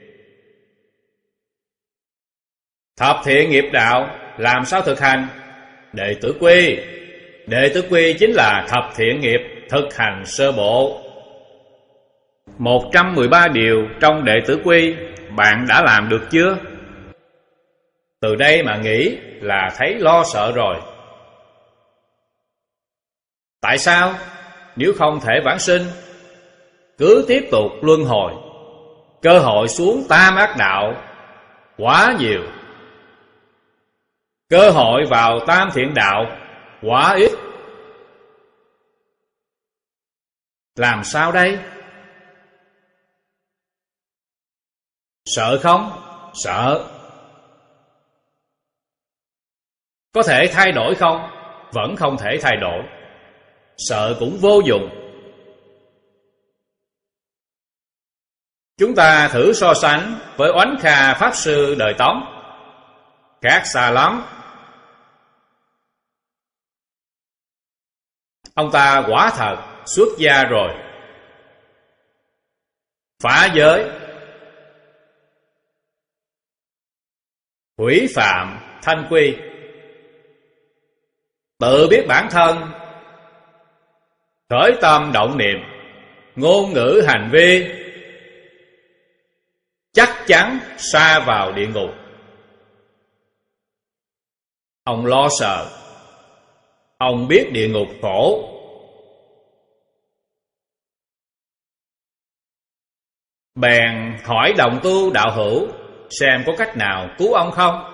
Thập thiện nghiệp đạo làm sao thực hành? Đệ tử quy. Đệ tử quy chính là thập thiện nghiệp thực hành sơ bộ. 113 điều trong đệ tử quy bạn đã làm được chưa? Từ đây mà nghĩ là thấy lo sợ rồi. Tại sao? Nếu không thể vãng sinh, cứ tiếp tục luân hồi, cơ hội xuống tam ác đạo quá nhiều, cơ hội vào tam thiện đạo quá ít. Làm sao đây? Sợ không? Sợ. Có thể thay đổi không? vẫn không thể thay đổi. Sợ cũng vô dụng. Chúng ta thử so sánh với Oánh Kha Pháp Sư đời Tống. Khác xa lắm. Ông ta quả thật xuất gia rồi, phá giới, hủy phạm thanh quy, tự biết bản thân, khởi tâm động niệm, ngôn ngữ hành vi chắc chắn sa vào địa ngục. Ông lo sợ, ông biết địa ngục khổ. Bèn hỏi đồng tu đạo hữu xem có cách nào cứu ông không.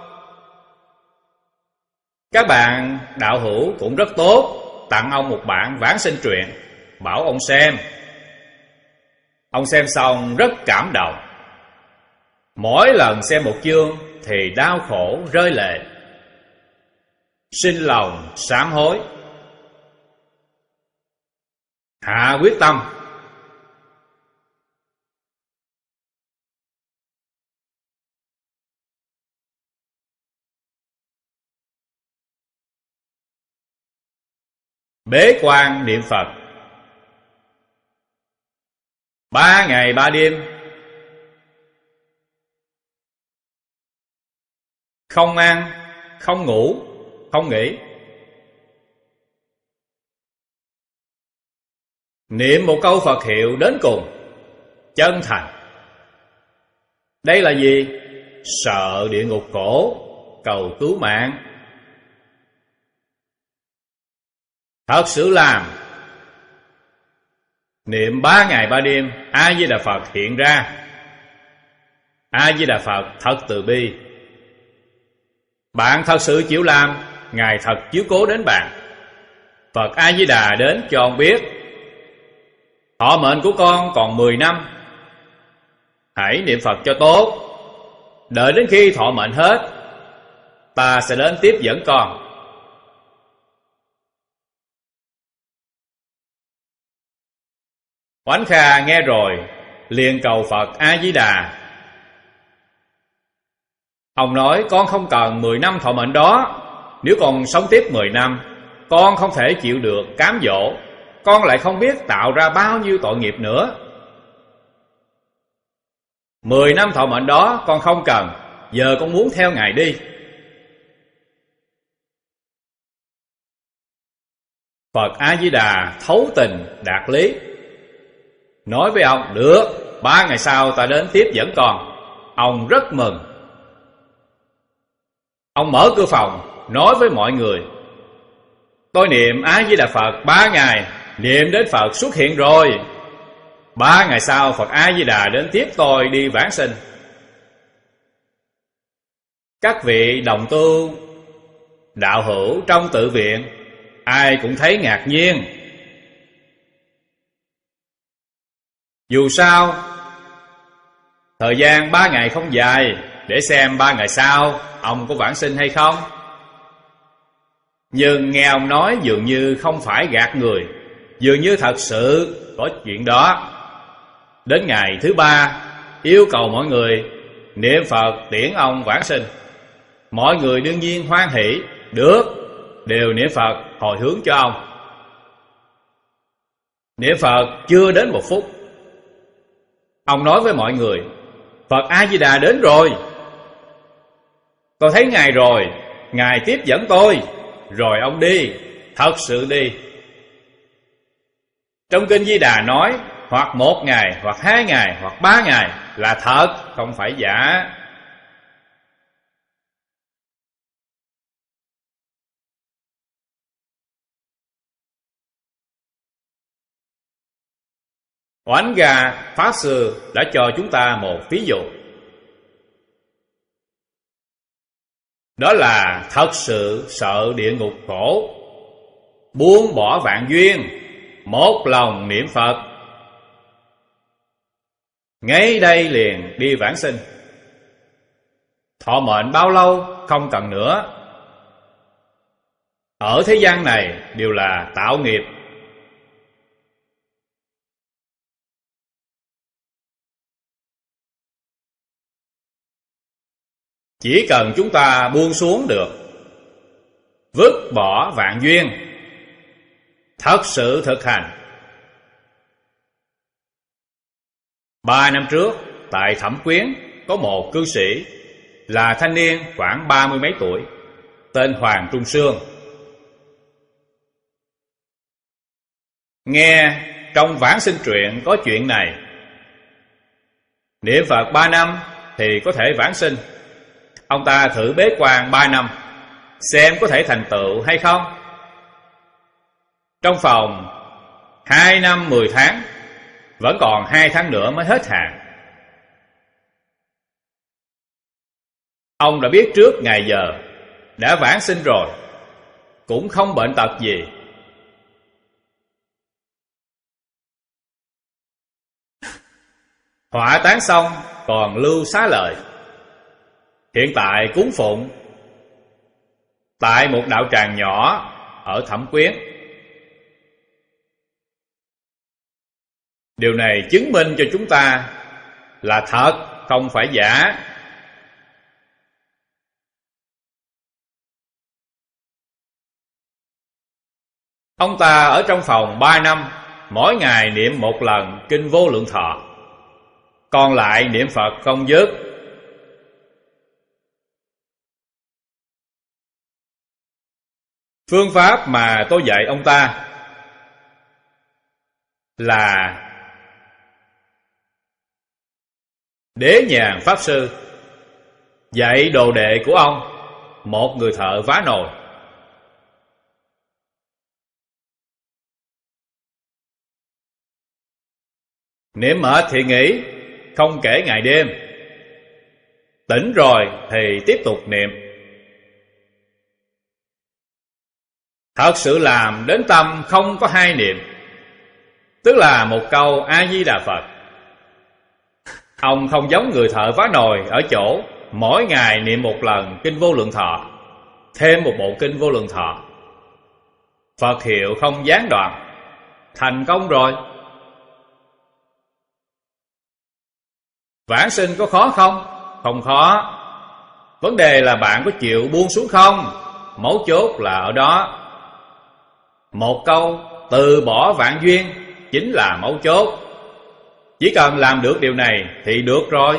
Các bạn đạo hữu cũng rất tốt, tặng ông một bản vãng sinh truyện, bảo ông xem. Ông xem xong rất cảm động. Mỗi lần xem một chương thì đau khổ rơi lệ, sinh lòng sám hối, hạ quyết tâm. Bế quan niệm Phật 3 ngày 3 đêm, không ăn, không ngủ, không nghỉ. Niệm một câu Phật hiệu đến cùng, chân thành. Đây là gì? Sợ địa ngục khổ, cầu cứu mạng. Thật sự làm. Niệm 3 ngày 3 đêm, A-di-đà Phật hiện ra. A-di-đà Phật thật từ bi. Bạn thật sự chịu làm, Ngài thật chiếu cố đến bạn. Phật A-di-đà đến cho ông biết, thọ mệnh của con còn 10 năm. Hãy niệm Phật cho tốt. Đợi đến khi thọ mệnh hết, ta sẽ đến tiếp dẫn con. Oánh Kha nghe rồi liền cầu Phật A-di-đà. Ông nói con không cần 10 năm thọ mệnh đó. Nếu con sống tiếp 10 năm, con không thể chịu được cám dỗ. Con lại không biết tạo ra bao nhiêu tội nghiệp nữa. 10 năm thọ mệnh đó con không cần. Giờ con muốn theo Ngài đi. Phật A-di-đà thấu tình đạt lý, nói với ông, được, 3 ngày sau ta đến tiếp dẫn con. Ông rất mừng. Ông mở cửa phòng, nói với mọi người, tôi niệm A-di-đà Phật 3 ngày, niệm đến Phật xuất hiện rồi. 3 ngày sau Phật A-di-đà đến tiếp tôi đi vãng sinh. Các vị đồng tu đạo hữu trong tự viện ai cũng thấy ngạc nhiên. Dù sao, thời gian 3 ngày không dài, để xem 3 ngày sau ông có vãng sinh hay không. Nhưng nghe ông nói dường như không phải gạt người, dường như thật sự có chuyện đó. Đến ngày thứ 3, yêu cầu mọi người niệm Phật tiễn ông vãng sinh. Mọi người đương nhiên hoan hỷ, được, đều niệm Phật hồi hướng cho ông. Niệm Phật chưa đến 1 phút, ông nói với mọi người, Phật A-di-đà đến rồi. Tôi thấy Ngài rồi, Ngài tiếp dẫn tôi. Rồi ông đi, thật sự đi. Trong Kinh Di Đà nói, hoặc 1 ngày, hoặc 2 ngày, hoặc 3 ngày là thật, không phải giả. Oánh Kha Pháp Sư đã cho chúng ta một ví dụ. Đó là thật sự sợ địa ngục khổ, buông bỏ vạn duyên, một lòng niệm Phật, ngay đây liền đi vãng sinh. Thọ mệnh bao lâu không cần nữa. ở thế gian này đều là tạo nghiệp. Chỉ cần chúng ta buông xuống được, vứt bỏ vạn duyên, thật sự thực hành. 3 năm trước, tại Thẩm Quyến có một cư sĩ là thanh niên khoảng 30 mấy tuổi, tên Hoàng Trung Sương. Nghe trong Vãng Sinh truyện có chuyện này, niệm Phật 3 năm thì có thể vãng sinh. Ông ta thử bế quan 3 năm, xem có thể thành tựu hay không. Trong vòng 2 năm 10 tháng, vẫn còn 2 tháng nữa mới hết hạn. Ông đã biết trước ngày giờ, đã vãng sinh rồi, cũng không bệnh tật gì. Hỏa táng xong còn lưu xá lợi. Hiện tại cúng phụng tại một đạo tràng nhỏ ở Thẩm Quyến. Điều này chứng minh cho chúng ta là thật, không phải giả. Ông ta ở trong phòng 3 năm, mỗi ngày niệm 1 lần kinh Vô Lượng Thọ, còn lại niệm Phật không dứt. Phương pháp mà tôi dạy ông ta là Đế Nhàn Pháp Sư dạy đồ đệ của ông, một người thợ vá nồi. Niệm mệt thì nghỉ, không kể ngày đêm. Tỉnh rồi thì tiếp tục niệm. Thật sự làm đến tâm không có 2 niệm, tức là một câu A-di-đà Phật. Ông không giống người thợ vá nồi ở chỗ mỗi ngày niệm 1 lần kinh Vô Lượng Thọ, thêm một bộ kinh Vô Lượng Thọ. Phật hiệu không gián đoạn, thành công rồi. Vãng sinh có khó không? Không khó. Vấn đề là bạn có chịu buông xuống không? Mấu chốt là ở đó. Một câu từ bỏ vạn duyên chính là mấu chốt. Chỉ cần làm được điều này thì được rồi.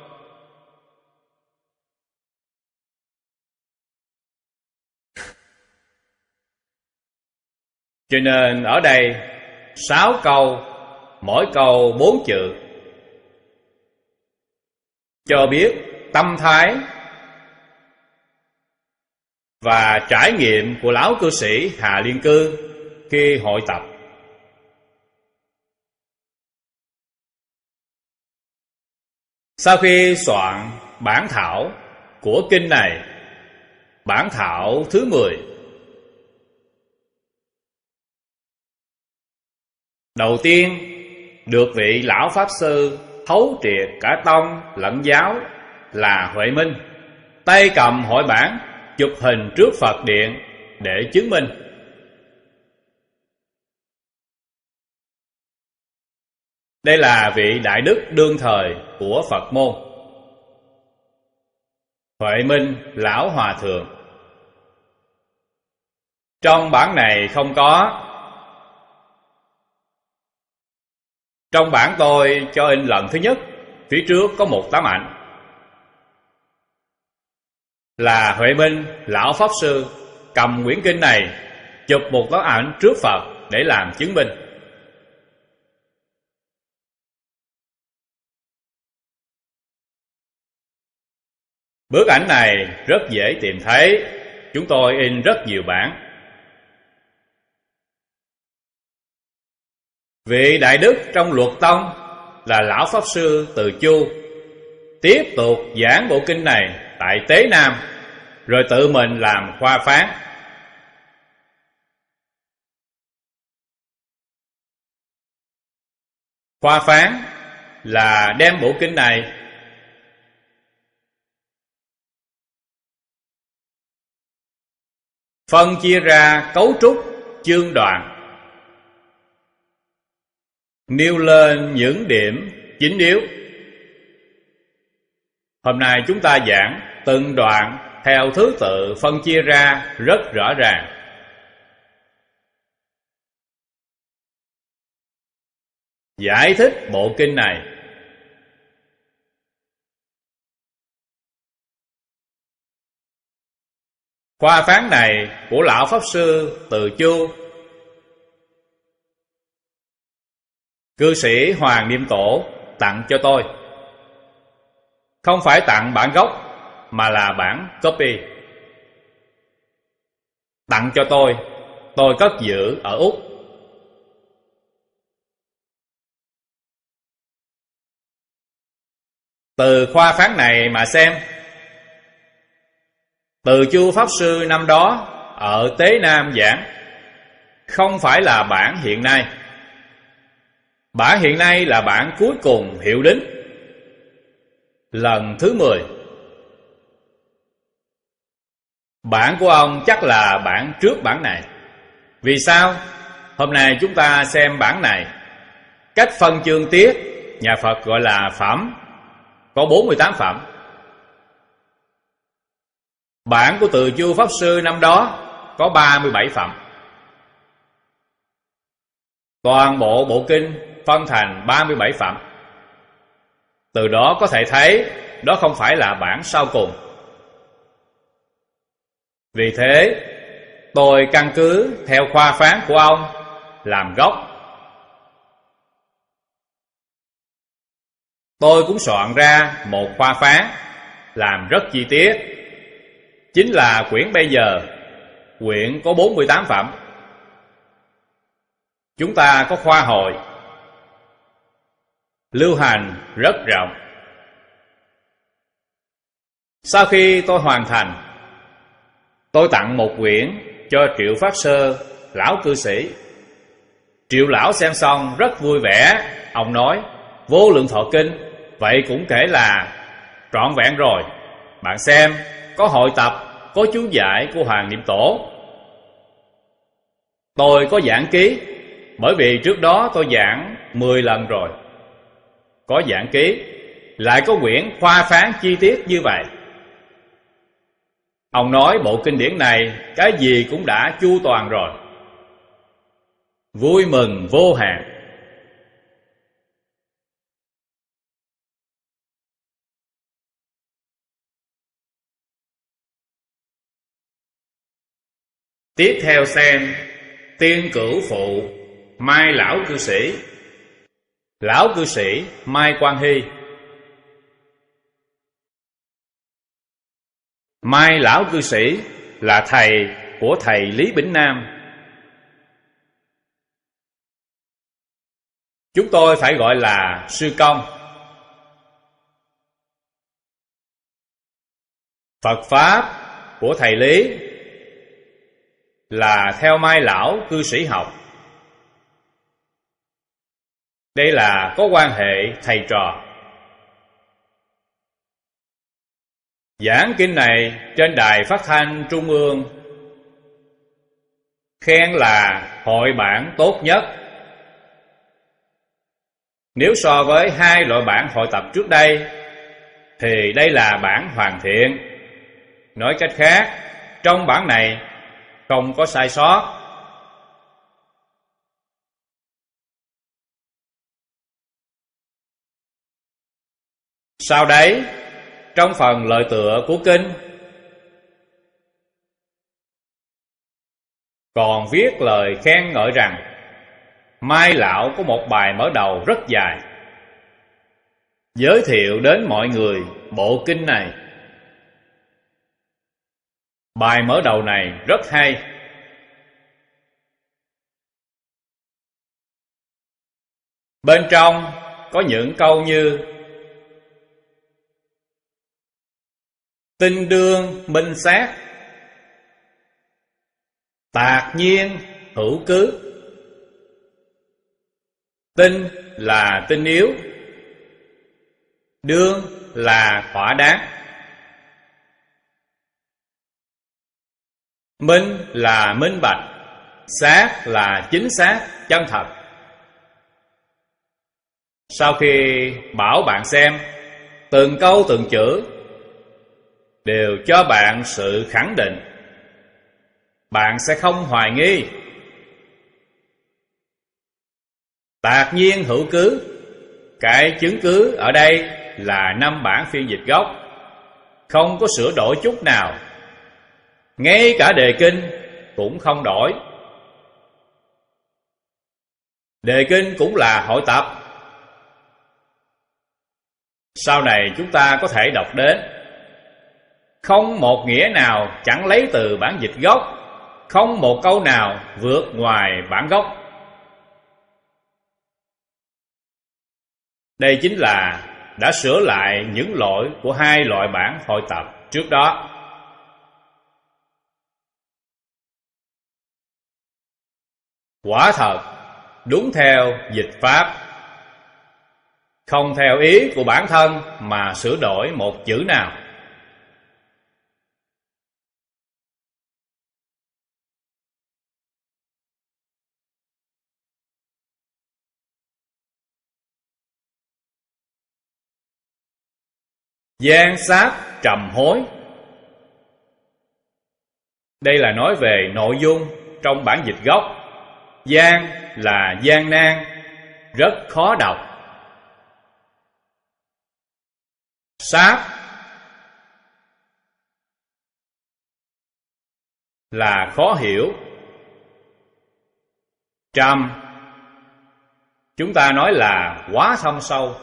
Cho nên ở đây 6 câu, mỗi câu 4 chữ, cho biết tâm thái và trải nghiệm của lão cư sĩ Hà Liên Cư khi hội tập. Sau khi soạn bản thảo của kinh này, bản thảo thứ 10, đầu tiên được vị lão Pháp Sư thấu triệt cả tông lẫn giáo là Huệ Minh, tay cầm hội bản, chụp hình trước Phật điện để chứng minh. Đây là vị đại đức đương thời của Phật môn, Huệ Minh Lão Hòa Thượng. Trong bản này không có. Trong bản tôi cho in lần thứ nhất, phía trước có một tấm ảnh là Huệ Minh Lão Pháp Sư cầm quyển kinh này, chụp một tấm ảnh trước Phật để làm chứng minh. Bức ảnh này rất dễ tìm thấy, chúng tôi in rất nhiều bản. Vị đại đức trong Luật Tông là Lão Pháp Sư Từ Chu tiếp tục giảng bộ kinh này tại Tế Nam, rồi tự mình làm khoa phán. Khoa phán là đem bộ kinh này phân chia ra cấu trúc chương đoạn, nêu lên những điểm chính yếu. Hôm nay chúng ta giảng từng đoạn theo thứ tự phân chia ra rất rõ ràng. Giải thích bộ kinh này. Khoa phán này của lão Pháp Sư Từ Chu, cư sĩ Hoàng Niệm Tổ tặng cho tôi. Không phải tặng bản gốc, mà là bản copy. Tặng cho tôi cất giữ ở Úc. Từ khoa phán này mà xem, Từ Chu Pháp Sư năm đó ở Tế Nam giảng không phải là bản hiện nay. Bản hiện nay là bản cuối cùng hiệu đính, lần thứ 10. Bản của ông chắc là bản trước bản này. Vì sao? Hôm nay chúng ta xem bản này. Cách phân chương tiết nhà Phật gọi là phẩm, có 48 phẩm. Bản của Từ Chu Pháp Sư năm đó có 37 phẩm. Toàn bộ bộ kinh phân thành 37 phẩm. Từ đó có thể thấy đó không phải là bản sau cùng. Vì thế tôi căn cứ theo khoa phán của ông làm gốc. Tôi cũng soạn ra một khoa phán làm rất chi tiết, chính là quyển bây giờ. Quyển có 48 phẩm. Chúng ta có khoa hội, lưu hành rất rộng. Sau khi tôi hoàn thành, tôi tặng một quyển cho Triệu Phát Sơ, lão cư sĩ. Triệu lão xem xong rất vui vẻ. Ông nói: Vô Lượng Thọ Kinh, vậy cũng kể là trọn vẹn rồi. Bạn xem, có hội tập, có chú giải của Hoàng Niệm Tổ. Tôi có giảng ký, bởi vì trước đó tôi giảng 10 lần rồi. Có giảng ký, lại có quyển khoa phán chi tiết như vậy. Ông nói bộ kinh điển này cái gì cũng đã chu toàn rồi. Vui mừng vô hạn. Tiếp theo xem Tiên Cửu Phụ Mai lão cư sĩ. Lão cư sĩ Mai Quang Hy. Mai lão cư sĩ là thầy của thầy Lý Bỉnh Nam. Chúng tôi phải gọi là sư công. Phật Pháp của thầy Lý là theo Mai lão cư sĩ học. Đây là có quan hệ thầy trò. Giảng kinh này trên đài phát thanh trung ương khen là hội bản tốt nhất. Nếu so với hai loại bản hội tập trước đây thì đây là bản hoàn thiện. Nói cách khác, trong bản này không có sai sót. Sau đấy, trong phần lợi tựa của kinh còn viết lời khen ngợi rằng Mai lão có một bài mở đầu rất dài, giới thiệu đến mọi người bộ kinh này. Bài mở đầu này rất hay. Bên trong có những câu như: tinh đương minh sát, tạc nhiên hữu cứ. Tinh là tinh yếu, đương là thỏa đáng. Minh là minh bạch, xác là chính xác, chân thật. Sau khi bảo bạn xem, từng câu từng chữ đều cho bạn sự khẳng định, bạn sẽ không hoài nghi. Tạc nhiên hữu cứ, cái chứng cứ ở đây là 5 bản phiên dịch gốc, không có sửa đổi chút nào. Ngay cả đề kinh cũng không đổi. Đề kinh cũng là hội tập. Sau này chúng ta có thể đọc đến, không một nghĩa nào chẳng lấy từ bản dịch gốc, không một câu nào vượt ngoài bản gốc. Đây chính là đã sửa lại những lỗi của 2 loại bản hội tập trước đó. Quả thật đúng theo dịch pháp, không theo ý của bản thân mà sửa đổi một chữ nào. Gian sát trầm hối, đây là nói về nội dung trong bản dịch gốc. Gian là gian nan, rất khó đọc. Sát là khó hiểu. Trầm chúng ta nói là quá thâm sâu.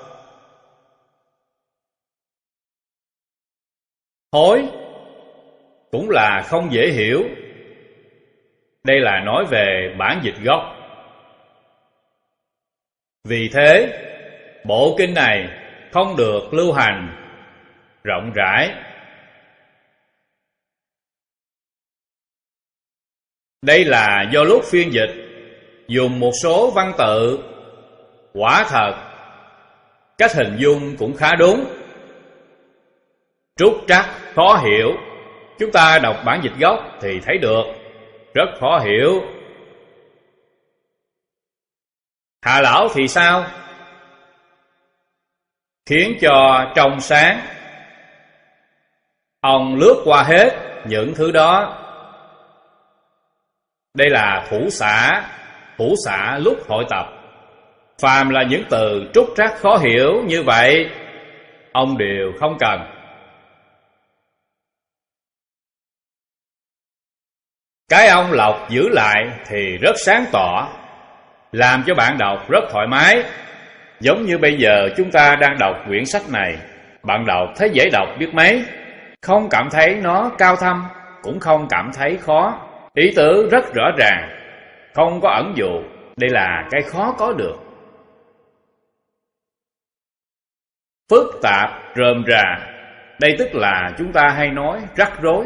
Hối cũng là không dễ hiểu. Đây là nói về bản dịch gốc. Vì thế, bộ kinh này không được lưu hành rộng rãi. Đây là do lúc phiên dịch dùng một số văn tự, quả thật cách hình dung cũng khá đúng. Trúc trắc khó hiểu, chúng ta đọc bản dịch gốc thì thấy được, rất khó hiểu. Hạ lão thì sao? Khiến cho trong sáng. Ông lướt qua hết những thứ đó. Đây là thủ xả lúc hội tập. Phàm là những từ trúc trắc khó hiểu như vậy, ông đều không cần. Cái ông lọc giữ lại thì rất sáng tỏ, làm cho bạn đọc rất thoải mái. Giống như bây giờ chúng ta đang đọc quyển sách này, bạn đọc thấy dễ đọc biết mấy, không cảm thấy nó cao thâm, cũng không cảm thấy khó. Ý tứ rất rõ ràng, không có ẩn dụ. Đây là cái khó có được. Phức tạp, rườm rà, đây tức là chúng ta hay nói rắc rối.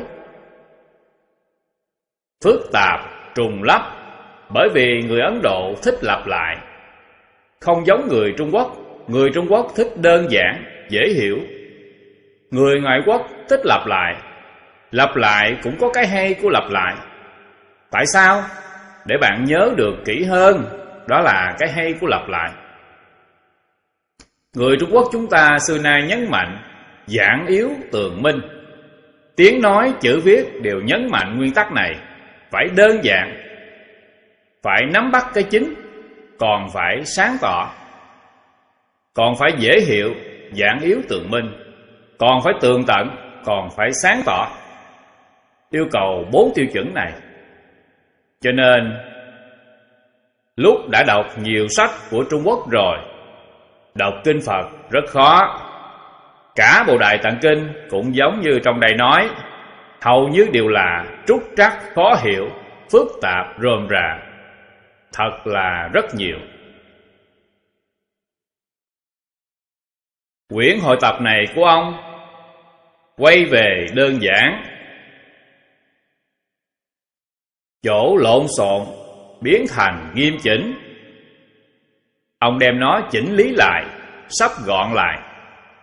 Phức tạp, trùng lắp, bởi vì người Ấn Độ thích lặp lại, không giống người Trung Quốc. Người Trung Quốc thích đơn giản, dễ hiểu. Người ngoại quốc thích lặp lại cũng có cái hay của lặp lại. Tại sao? Để bạn nhớ được kỹ hơn, đó là cái hay của lặp lại. Người Trung Quốc chúng ta xưa nay nhấn mạnh giản yếu tường minh. Tiếng nói, chữ viết đều nhấn mạnh nguyên tắc này. Phải đơn giản, phải nắm bắt cái chính, còn phải sáng tỏ, còn phải dễ hiểu, giản yếu tường minh, còn phải tường tận, còn phải sáng tỏ. Yêu cầu 4 tiêu chuẩn này. Cho nên lúc đã đọc nhiều sách của Trung Quốc rồi, đọc kinh Phật rất khó. Cả bộ Đại Tạng Kinh cũng giống như trong đây nói, hầu như đều là trúc trắc khó hiểu, phức tạp rườm rà, thật là rất nhiều. Quyển hội tập này của ông quay về đơn giản, chỗ lộn xộn biến thành nghiêm chỉnh. Ông đem nó chỉnh lý lại, sắp gọn lại.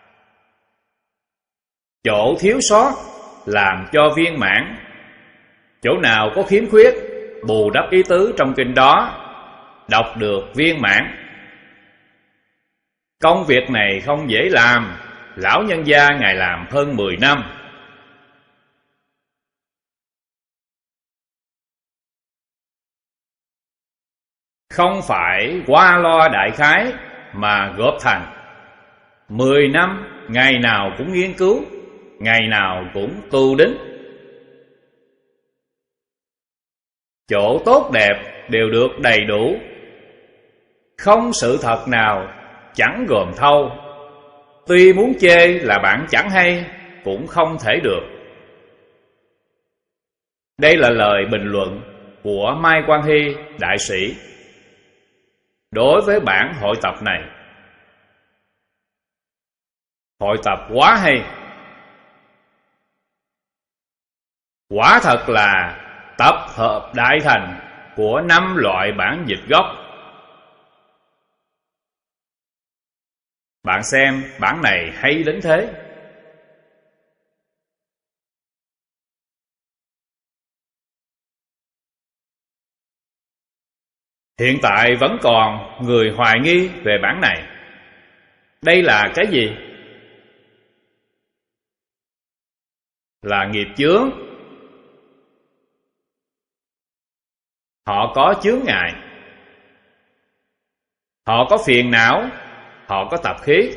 Chỗ thiếu sót làm cho viên mãn, Chỗ nào có khiếm khuyết, bù đắp ý tứ trong kinh đó, đọc được viên mãn. Công việc này không dễ làm, lão nhân gia ngài làm hơn 10 năm. Không phải qua loa đại khái mà góp thành. 10 năm, ngày nào cũng nghiên cứu, ngày nào cũng tu đính. Chỗ tốt đẹp đều được đầy đủ, không sự thật nào chẳng gồm thâu. Tuy muốn chê là bạn chẳng hay, cũng không thể được. Đây là lời bình luận của Mai Quan Hy đại sĩ đối với bản hội tập này. Hội tập quá hay, quả thật là tập hợp đại thành của 5 loại bản dịch gốc. Bạn xem bản này hay đến thế. Hiện tại vẫn còn người hoài nghi về bản này. Đây là cái gì? Là nghiệp chướng. Họ có chướng ngại, họ có phiền não, họ có tập khí.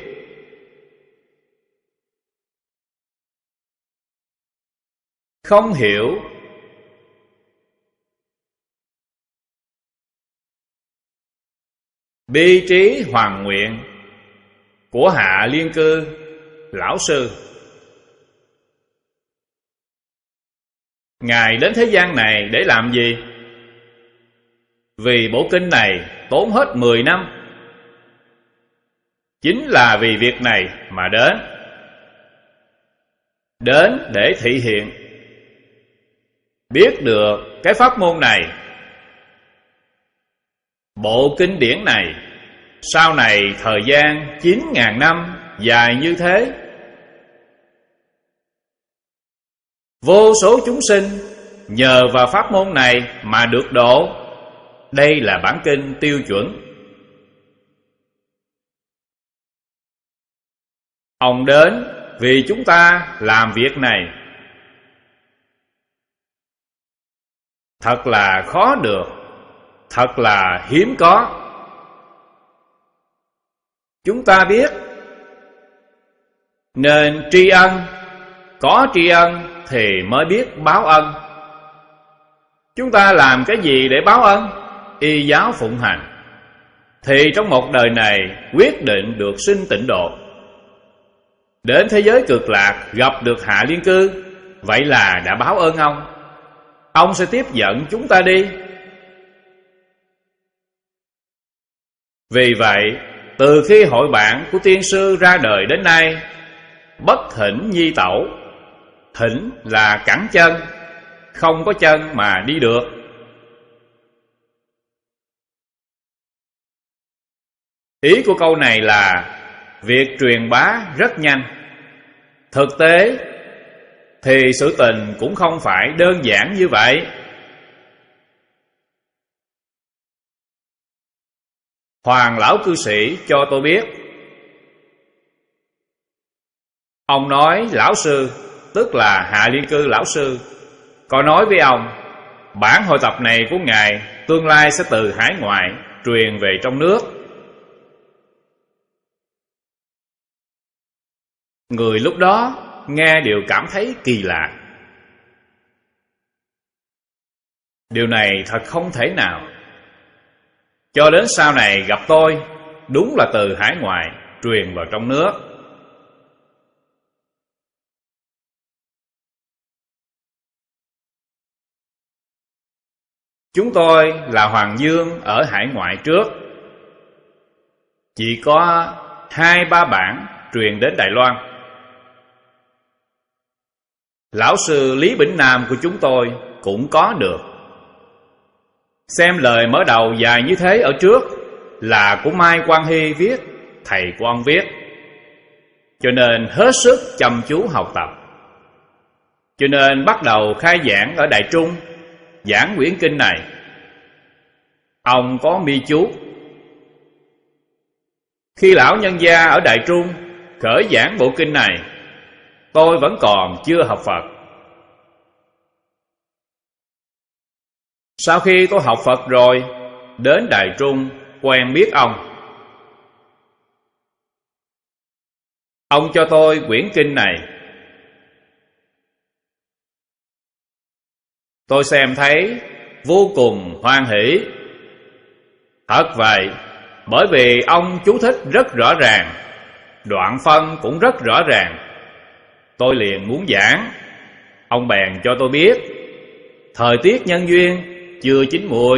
Không hiểu bi trí hoàn nguyện của Hạ Liên Cư lão sư. Ngài đến thế gian này để làm gì? Vì bộ kinh này tốn hết 10 năm. Chính là vì việc này mà đến. Đến để thị hiện, biết được cái pháp môn này, bộ kinh điển này, sau này thời gian 9.000 năm dài như thế, vô số chúng sinh nhờ vào pháp môn này mà được độ. Đây là bản kinh tiêu chuẩn. Ông đến vì chúng ta làm việc này. Thật là khó được, thật là hiếm có. Chúng ta biết nên tri ân, có tri ân thì mới biết báo ân. Chúng ta làm cái gì để báo ân? Y giáo phụng hành, thì trong một đời này quyết định được sinh tịnh độ. Đến thế giới cực lạc gặp được Hạ Liên Cư, vậy là đã báo ơn ông. Ông sẽ tiếp dẫn chúng ta đi. Vì vậy, từ khi hội bản của tiên sư ra đời đến nay, bất thỉnh nhi tẩu. Thỉnh là cẳng chân, không có chân mà đi được. Ý của câu này là việc truyền bá rất nhanh. Thực tế thì sự tình cũng không phải đơn giản như vậy. Hoàng lão cư sĩ cho tôi biết. Ông nói lão sư, tức là Hạ Liên Cư lão sư, có nói với ông, bản hội tập này của ngài tương lai sẽ từ hải ngoại truyền về trong nước. Người lúc đó nghe đều cảm thấy kỳ lạ. Điều này thật không thể nào. Cho đến sau này gặp tôi, đúng là từ hải ngoại truyền vào trong nước. Chúng tôi là Hoàng Dương ở hải ngoại trước. Chỉ có 2-3 bản truyền đến Đài Loan. Lão sư Lý Bỉnh Nam của chúng tôi cũng có được. Xem lời mở đầu dài như thế ở trước là của Mai Quan Hy viết, thầy của ông viết. Cho nên hết sức chăm chú học tập. Cho nên bắt đầu khai giảng ở Đại Trung giảng quyển kinh này. Ông có mi chú. Khi lão nhân gia ở Đại Trung khởi giảng bộ kinh này, tôi vẫn còn chưa học Phật. Sau khi tôi học Phật rồi, đến Đại Trung quen biết ông. Ông cho tôi quyển kinh này. Tôi xem thấy vô cùng hoan hỷ. Thật vậy, bởi vì ông chú thích rất rõ ràng, đoạn phân cũng rất rõ ràng. Tôi liền muốn giảng. Ông bèn cho tôi biết thời tiết nhân duyên chưa chín mùi.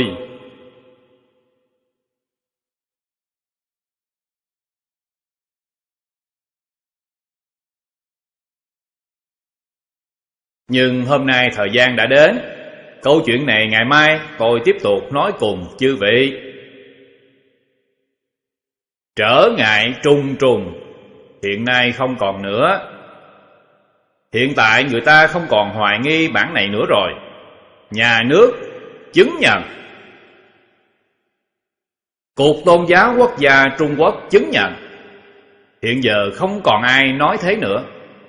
Nhưng hôm nay thời gian đã đến. Câu chuyện này ngày mai tôi tiếp tục nói cùng chư vị. Trở ngại trùng trùng hiện nay không còn nữa. Hiện tại người ta không còn hoài nghi bản này nữa rồi. Nhà nước chứng nhận, Cục Tôn giáo Quốc gia Trung Quốc chứng nhận. Hiện giờ không còn ai nói thế nữa.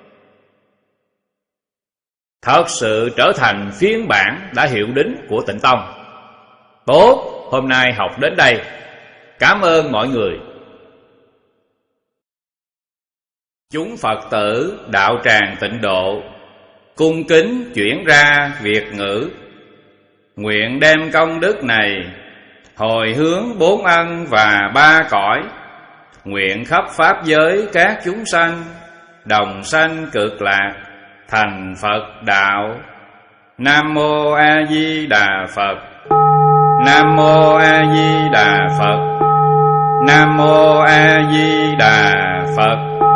Thật sự trở thành phiên bản đã hiệu đính của Tịnh Tông. Tốt, hôm nay học đến đây. Cảm ơn mọi người. Chúng Phật tử đạo tràng Tịnh Độ cung kính chuyển ra Việt ngữ. Nguyện đem công đức này hồi hướng bốn ân và ba cõi. Nguyện khắp pháp giới các chúng sanh đồng sanh cực lạc, thành Phật đạo. Nam mô A Di Đà Phật. Nam mô A Di Đà Phật. Nam mô A Di Đà Phật.